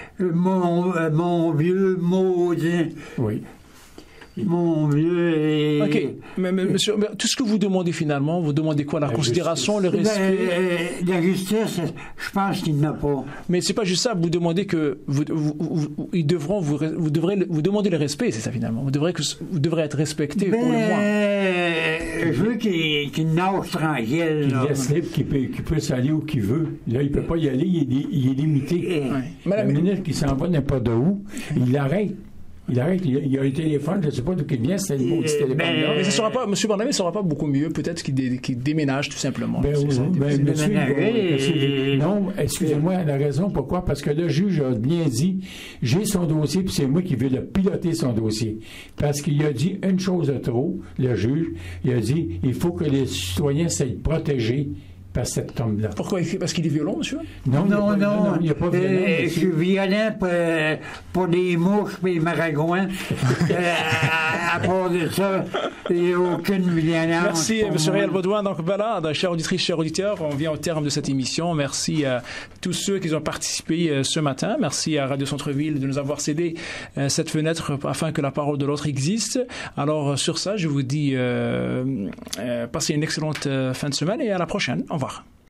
Mon, mon vieux maudit. Oui. Mon vieux. Et... OK. Mais, mais, monsieur, mais tout ce que vous demandez finalement, vous demandez quoi? La, la considération, justice. Le respect? La, la justice, je pense qu'il n'a pas. Mais c'est pas juste ça. Vous demandez que. Vous, vous, vous, ils devront vous, vous devrez vous demander le respect, c'est ça finalement. Vous devrez, que, vous devrez être respecté ben, pour le moins. Je veux qu'il, qu'il nage tranquille. Qu'il laisse libre, qu'il, peut, qu'il puisse aller où qu'il veut. Là, il ne peut pas y aller, il est, il est limité. Ouais. La minute qu'il s'en va n'importe où, il l'arrête. Il arrête, il a, il a un téléphone, je ne sais pas d'où il vient, c'est le maudit téléphone. Ben, mais ça sera pas, M. Barnabé ne sera pas beaucoup mieux, peut-être qu'il, dé, qu'il déménage tout simplement. Ben, c'est, oui, c'est, ben, c'est monsieur, et... Non, excusez-moi, la raison pourquoi, parce que le juge a bien dit, j'ai son dossier, puis c'est moi qui vais le piloter son dossier. Parce qu'il a dit une chose de trop, le juge, il a dit, il faut que les citoyens soient protégés par cette tombe-là. Pourquoi? Parce qu'il est violent, monsieur? Non, non, non. non, non, il n'est pas violent. Euh, je suis violent pour, pour les mouches et les maragouins. euh, à, à part de ça, il n'y a aucune violence. Merci, M. Réal Baudouin. Donc voilà, chère auditrice, chers auditeurs, on vient au terme de cette émission. Merci à tous ceux qui ont participé ce matin. Merci à Radio Centre-Ville de nous avoir cédé cette fenêtre afin que la parole de l'autre existe. Alors, sur ça, je vous dis, euh, euh, passez une excellente fin de semaine et à la prochaine. Au revoir.